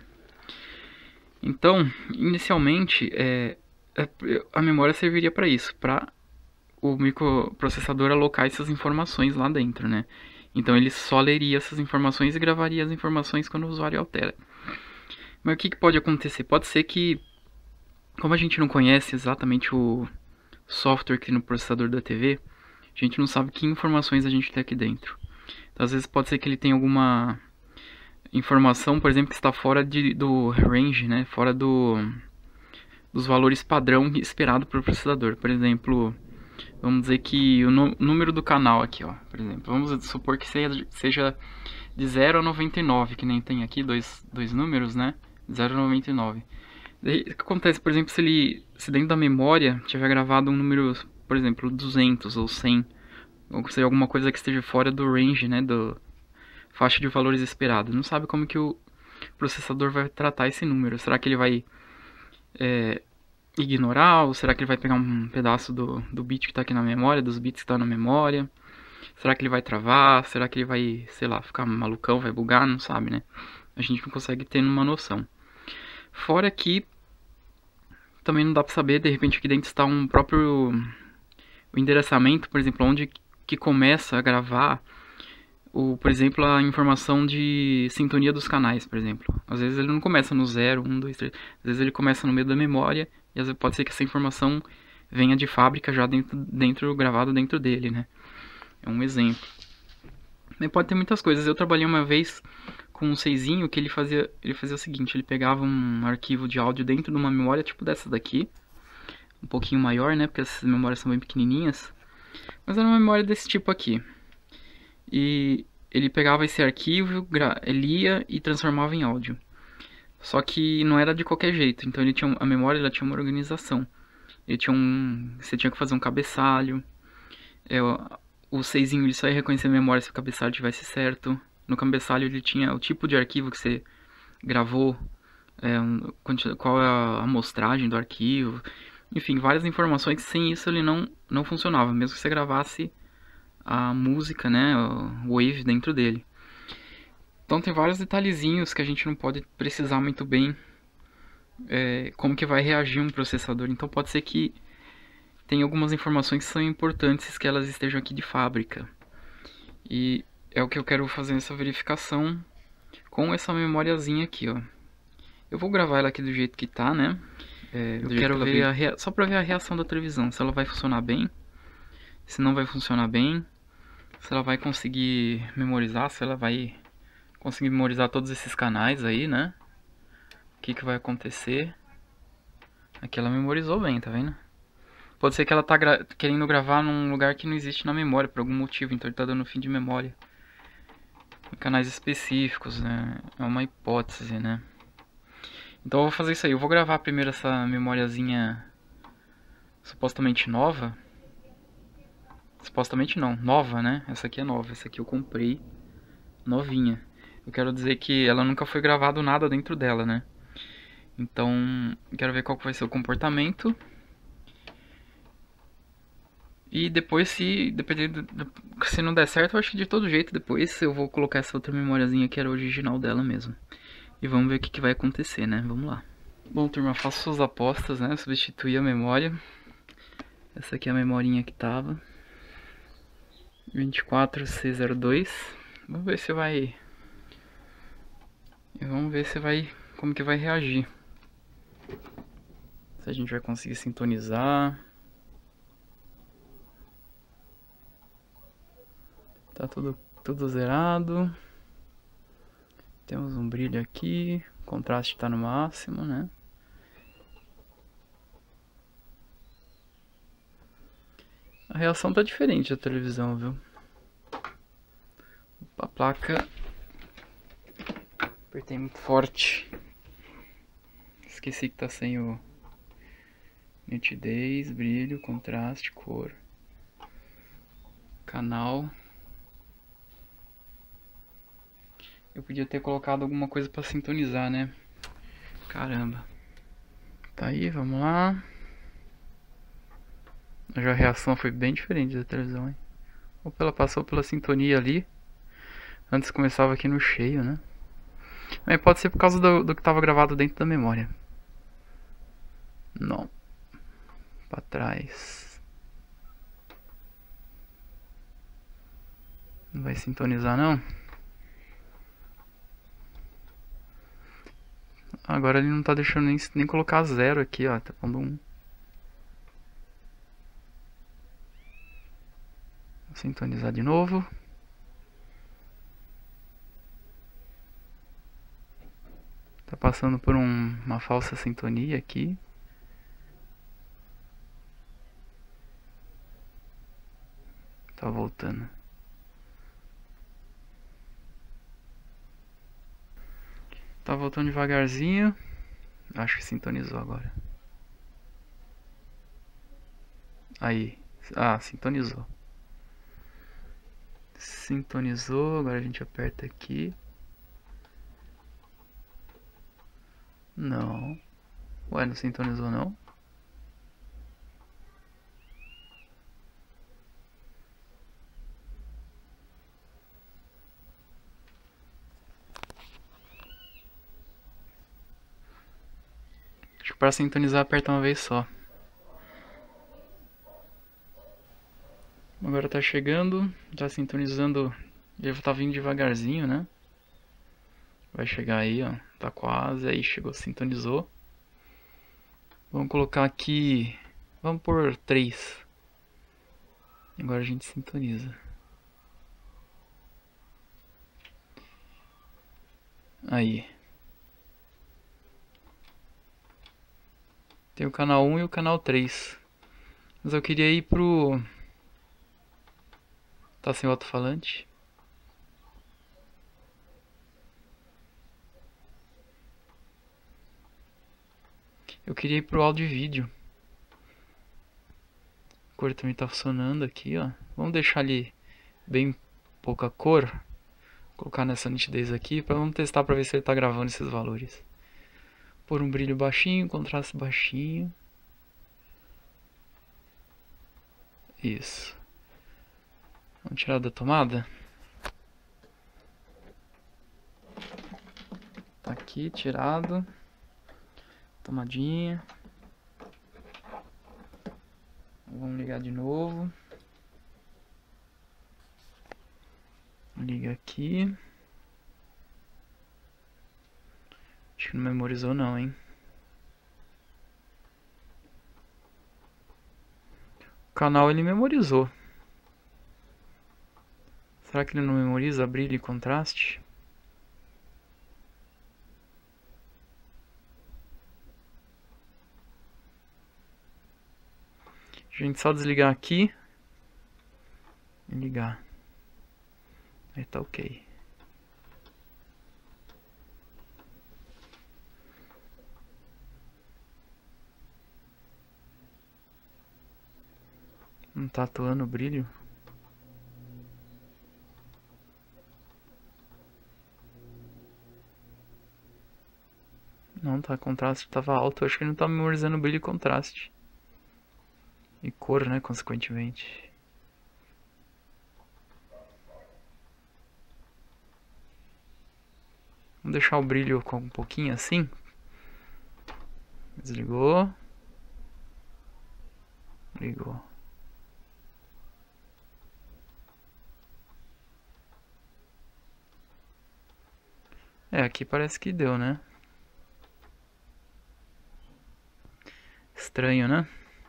Então, inicialmente, é, a memória serviria para isso, para o microprocessador alocar essas informações lá dentro, né? Então ele só leria essas informações e gravaria as informações quando o usuário altera. Mas o que, que pode acontecer? Pode ser que, como a gente não conhece exatamente o software que tem no processador da T V, a gente não sabe que informações a gente tem aqui dentro. Então, às vezes pode ser que ele tenha alguma informação, por exemplo, que está fora de, do range, né? Fora do, dos valores padrão esperado para o processador. Por exemplo, vamos dizer que o número do canal aqui, ó, por exemplo, vamos supor que seja de zero a noventa e nove, que nem tem aqui dois, dois números, né? zero a noventa e nove. Daí, o que acontece, por exemplo, se ele se dentro da memória tiver gravado um número, por exemplo, duzentos ou cem, ou seja, alguma coisa que esteja fora do range, né, do faixa de valores esperado, não sabe como que o processador vai tratar esse número. Será que ele vai é, ignorar, ou será que ele vai pegar um pedaço do, do bit que está aqui na memória, dos bits que está na memória? Será que ele vai travar? Será que ele vai, sei lá, ficar malucão, vai bugar? Não sabe, né? A gente não consegue ter uma noção. Fora que também não dá para saber, de repente aqui dentro está um próprio o endereçamento, por exemplo, onde que começa a gravar, o, por exemplo, a informação de sintonia dos canais, por exemplo. Às vezes ele não começa no zero, um, dois, três. Às vezes ele começa no meio da memória e às vezes pode ser que essa informação venha de fábrica já dentro, dentro gravado dentro dele, né? É um exemplo. Mas pode ter muitas coisas. Eu trabalhei uma vez com um seisinho que ele fazia, ele fazia o seguinte, ele pegava um arquivo de áudio dentro de uma memória tipo dessa daqui, um pouquinho maior, né, porque essas memórias são bem pequenininhas, mas era uma memória desse tipo aqui. E ele pegava esse arquivo, lia e transformava em áudio. Só que não era de qualquer jeito, então ele tinha a memória, ela tinha uma organização. Ele tinha um, você tinha que fazer um cabeçalho. É, o seisinho ele só ia reconhecer a memória se o cabeçalho estivesse certo. No cabeçalho ele tinha o tipo de arquivo que você gravou, é, qual é a amostragem do arquivo, enfim, várias informações que sem isso ele não, não funcionava, mesmo que você gravasse a música, né, o wave dentro dele. Então tem vários detalhezinhos que a gente não pode precisar muito bem é, como que vai reagir um processador. Então pode ser que tem algumas informações que são importantes que elas estejam aqui de fábrica. E é o que eu quero fazer nessa verificação com essa memoriazinha aqui, ó. Eu vou gravar ela aqui do jeito que tá, né? É, eu quero que ver a rea... só pra ver a reação da televisão, se ela vai funcionar bem, se não vai funcionar bem, se ela vai conseguir memorizar, se ela vai conseguir memorizar todos esses canais aí, né? O que que vai acontecer? Aqui ela memorizou bem, tá vendo? Pode ser que ela tá gra querendo gravar num lugar que não existe na memória, por algum motivo, então ele tá dando fim de memória. Em canais específicos, né? É uma hipótese, né? Então eu vou fazer isso aí. Eu vou gravar primeiro essa memóriazinha supostamente nova. Supostamente não, nova, né? Essa aqui é nova, essa aqui eu comprei novinha. Eu quero dizer que ela nunca foi gravado nada dentro dela, né? Então, eu quero ver qual que vai ser o comportamento. E depois, se dependendo, se não der certo, eu acho que de todo jeito depois eu vou colocar essa outra memóriazinha que era original dela mesmo. E vamos ver o que, que vai acontecer, né? Vamos lá. Bom, turma, faço suas apostas, né? Substituir a memória. Essa aqui é a memorinha que tava. vinte e quatro C zero dois. Vamos ver se vai... E vamos ver se vai... Como que vai reagir. Se a gente vai conseguir sintonizar. Tá tudo, tudo zerado. Temos um brilho aqui. O contraste tá no máximo, né? A reação tá diferente da televisão, viu? A placa... Apertei muito forte. Esqueci que tá sem o... Nitidez, brilho, contraste, cor. Canal. Eu podia ter colocado alguma coisa pra sintonizar, né? Caramba. Tá aí, vamos lá. Já a reação foi bem diferente da televisão, hein? Ou ela passou pela sintonia ali. Antes começava aqui no cheio, né? Mas pode ser por causa do, do que estava gravado dentro da memória. Não. Pra trás. Não vai sintonizar, não? Agora ele não tá deixando nem, nem colocar zero aqui, ó. Tá pondo um. Vou sintonizar de novo. Tá passando por um, uma falsa sintonia aqui. Tá voltando. Tá voltando devagarzinho. Acho que sintonizou agora. Aí. Ah, sintonizou. Sintonizou. Agora a gente aperta aqui. Não. Ué, não sintonizou não? Acho que para sintonizar aperta uma vez só. Agora tá chegando, tá sintonizando, ele tá vindo devagarzinho, né? Vai chegar aí, ó, tá quase, aí chegou, sintonizou. Vamos colocar aqui, vamos por três. Agora a gente sintoniza. Aí. Tem o canal um e o canal três. Mas eu queria ir pro... Tá sem o alto-falante? Eu queria ir pro áudio e vídeo. A cor também tá funcionando aqui, ó. Vamos deixar ali bem pouca cor. Vou colocar nessa nitidez aqui para vamos testar para ver se ele tá gravando esses valores. Por um brilho baixinho, contraste baixinho. Isso. Vamos tirar da tomada. Tá aqui, tirado. Tomadinha. Vamos ligar de novo. Liga aqui. Acho que não memorizou não, hein? O canal ele memorizou. Será que ele não memoriza brilho e contraste? A gente só desligar aqui e ligar. Aí tá ok. Não tá atuando o brilho? Não, tá, contraste tava alto. Acho que ele não tá memorizando brilho e contraste. E cor, né, consequentemente. Vamos deixar o brilho com um pouquinho assim. Desligou. Ligou. É, aqui parece que deu, né? Estranho, né?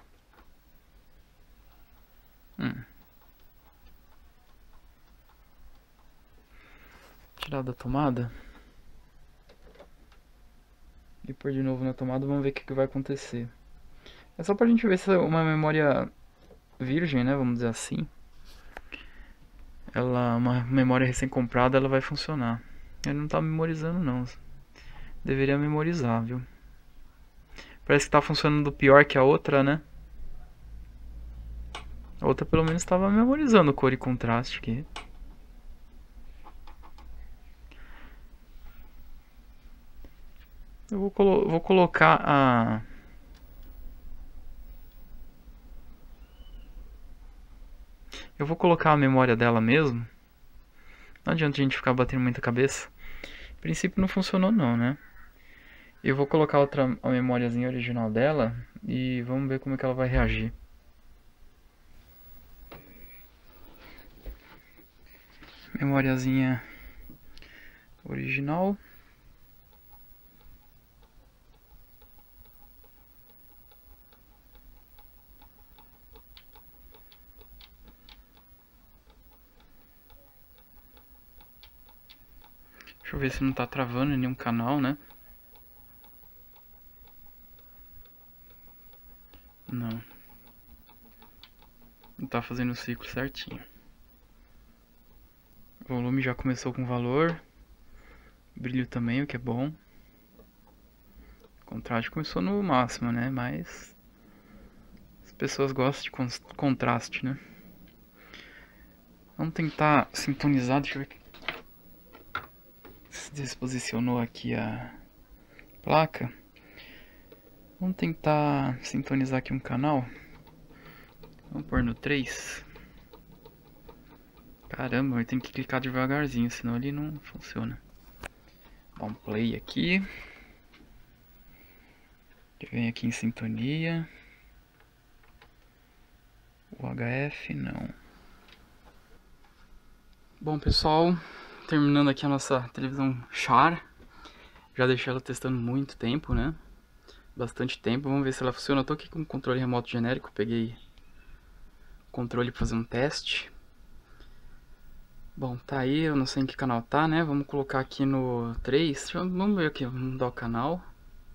Hum. Tirar da tomada. E pôr de novo na tomada, vamos ver o que, que vai acontecer. É só pra gente ver se é uma memória virgem, né? Vamos dizer assim. Ela, uma memória recém-comprada, ela vai funcionar. Ele não tá memorizando, não. Deveria memorizar, viu? Parece que tá funcionando pior que a outra, né? A outra pelo menos estava memorizando cor e contraste aqui. Eu vou, colo vou colocar a... Eu vou colocar a memória dela mesmo. Não adianta a gente ficar batendo muita cabeça. A princípio não funcionou não, né? Eu vou colocar outra a memóriazinha original dela e vamos ver como é que ela vai reagir. Memóriazinha original. Deixa eu ver se não tá travando em nenhum canal, né? Não. Não tá fazendo o ciclo certinho. O volume já começou com valor. Brilho também, o que é bom. O contraste começou no máximo, né? Mas as pessoas gostam de contraste, né? Vamos tentar sintonizar. Deixa eu ver se desposicionou aqui a placa. Vamos tentar sintonizar aqui um canal. Vamos pôr no três. Caramba, eu tenho que clicar devagarzinho, senão ele não funciona. Dá um play aqui. Vem aqui em sintonia. O H F não. Bom, pessoal, terminando aqui a nossa televisão Char. Já deixei ela testando muito tempo, né? Bastante tempo. Vamos ver se ela funciona. Eu tô aqui com o controle remoto genérico. Peguei o controle para fazer um teste. Bom, tá aí. Eu não sei em que canal tá, né? Vamos colocar aqui no três. Vamos ver aqui. Vamos mudar o canal.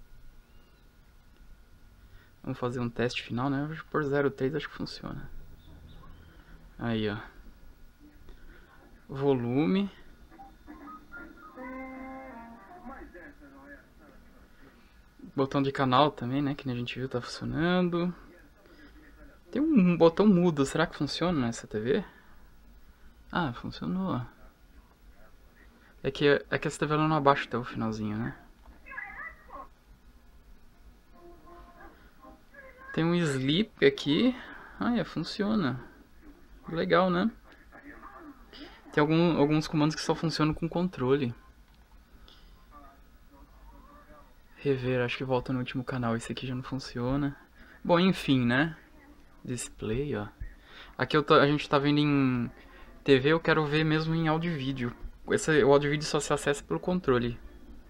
Vamos fazer um teste final, né? Por zero três acho que funciona. Aí, ó. Volume. Botão de canal também, né? Que a gente viu, tá funcionando. Tem um botão mudo. Será que funciona nessa T V? Ah, funcionou. É que, é que essa T V ela não abaixa até o finalzinho, né? Tem um sleep aqui. Ah, é, funciona. Legal, né? Tem algum, alguns comandos que só funcionam com controle. Rever, acho que volta no último canal. Esse aqui já não funciona. Bom, enfim, né? Display, ó. Aqui eu tô, a gente tá vendo em T V, eu quero ver mesmo em áudio e vídeo. Esse, o áudio e vídeo só se acessa pelo controle.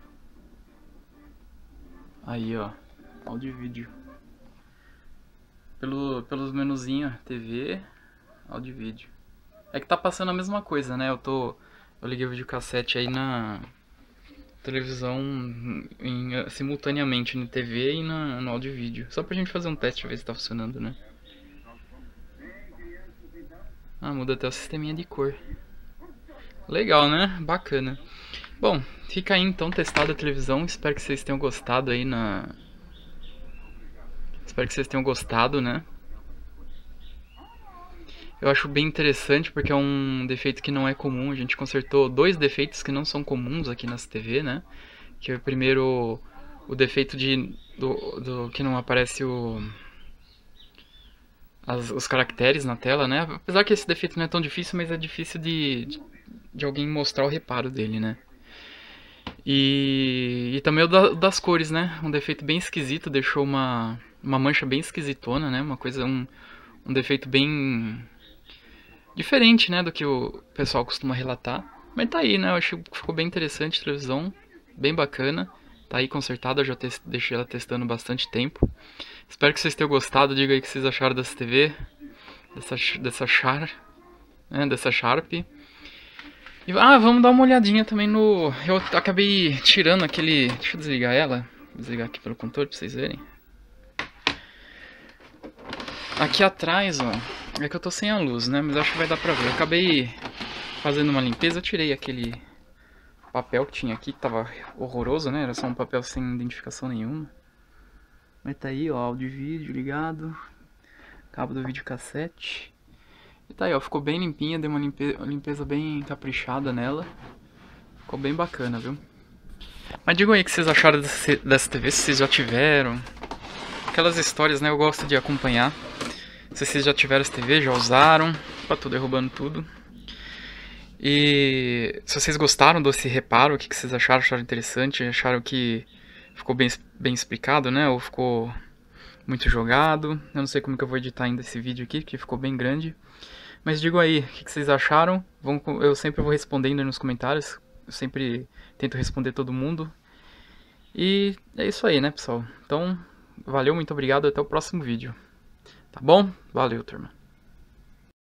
Aí, ó. Áudio e vídeo. Pelo, pelos menuzinhos, T V, áudio e vídeo. É que tá passando a mesma coisa, né? Eu tô. Eu liguei o videocassete aí na televisão em, simultaneamente na T V e na, no áudio e vídeo. Só pra gente fazer um teste, ver se tá funcionando, né? Ah, muda até o sisteminha de cor. Legal, né? Bacana. Bom, fica aí então testado a televisão. Espero que vocês tenham gostado aí na... Espero que vocês tenham gostado, né? Eu acho bem interessante porque é um defeito que não é comum. A gente consertou dois defeitos que não são comuns aqui nessa T V, né? Que é o primeiro, o defeito de do, do que não aparece o as, os caracteres na tela, né? Apesar que esse defeito não é tão difícil, mas é difícil de, de, de alguém mostrar o reparo dele, né? E, e também o da, das cores, né? Um defeito bem esquisito, deixou uma, uma mancha bem esquisitona, né? Uma coisa, um, um defeito bem diferente, né, do que o pessoal costuma relatar. Mas tá aí, né, eu acho que ficou bem interessante a televisão, bem bacana. Tá aí consertada, eu já te deixei ela testando bastante tempo. Espero que vocês tenham gostado, diga aí o que vocês acharam dessa T V, dessa, dessa Char, né, dessa Sharp. E, ah, vamos dar uma olhadinha também no... Eu acabei tirando aquele... Deixa eu desligar ela, vou desligar aqui pelo controle pra vocês verem. Aqui atrás, ó, é que eu tô sem a luz, né, mas acho que vai dar pra ver. Eu acabei fazendo uma limpeza, eu tirei aquele papel que tinha aqui, que tava horroroso, né, era só um papel sem identificação nenhuma. Mas tá aí, ó, áudio e vídeo ligado, cabo do videocassete. E tá aí, ó, ficou bem limpinha, dei uma limpeza, limpeza bem caprichada nela. Ficou bem bacana, viu? Mas digam aí o que vocês acharam dessa T V, se vocês já tiveram. Aquelas histórias, né, eu gosto de acompanhar. Se vocês já tiveram essa T V, já usaram. Opa, tô derrubando tudo. E se vocês gostaram desse reparo, o que vocês acharam? Acharam interessante? Acharam que ficou bem, bem explicado, né? Ou ficou muito jogado? Eu não sei como que eu vou editar ainda esse vídeo aqui, porque ficou bem grande. Mas digam aí, o que vocês acharam? Vão, eu sempre vou respondendo aí nos comentários. Eu sempre tento responder todo mundo. E é isso aí, né, pessoal? Então, valeu, muito obrigado, até o próximo vídeo. Tá bom? Valeu, turma.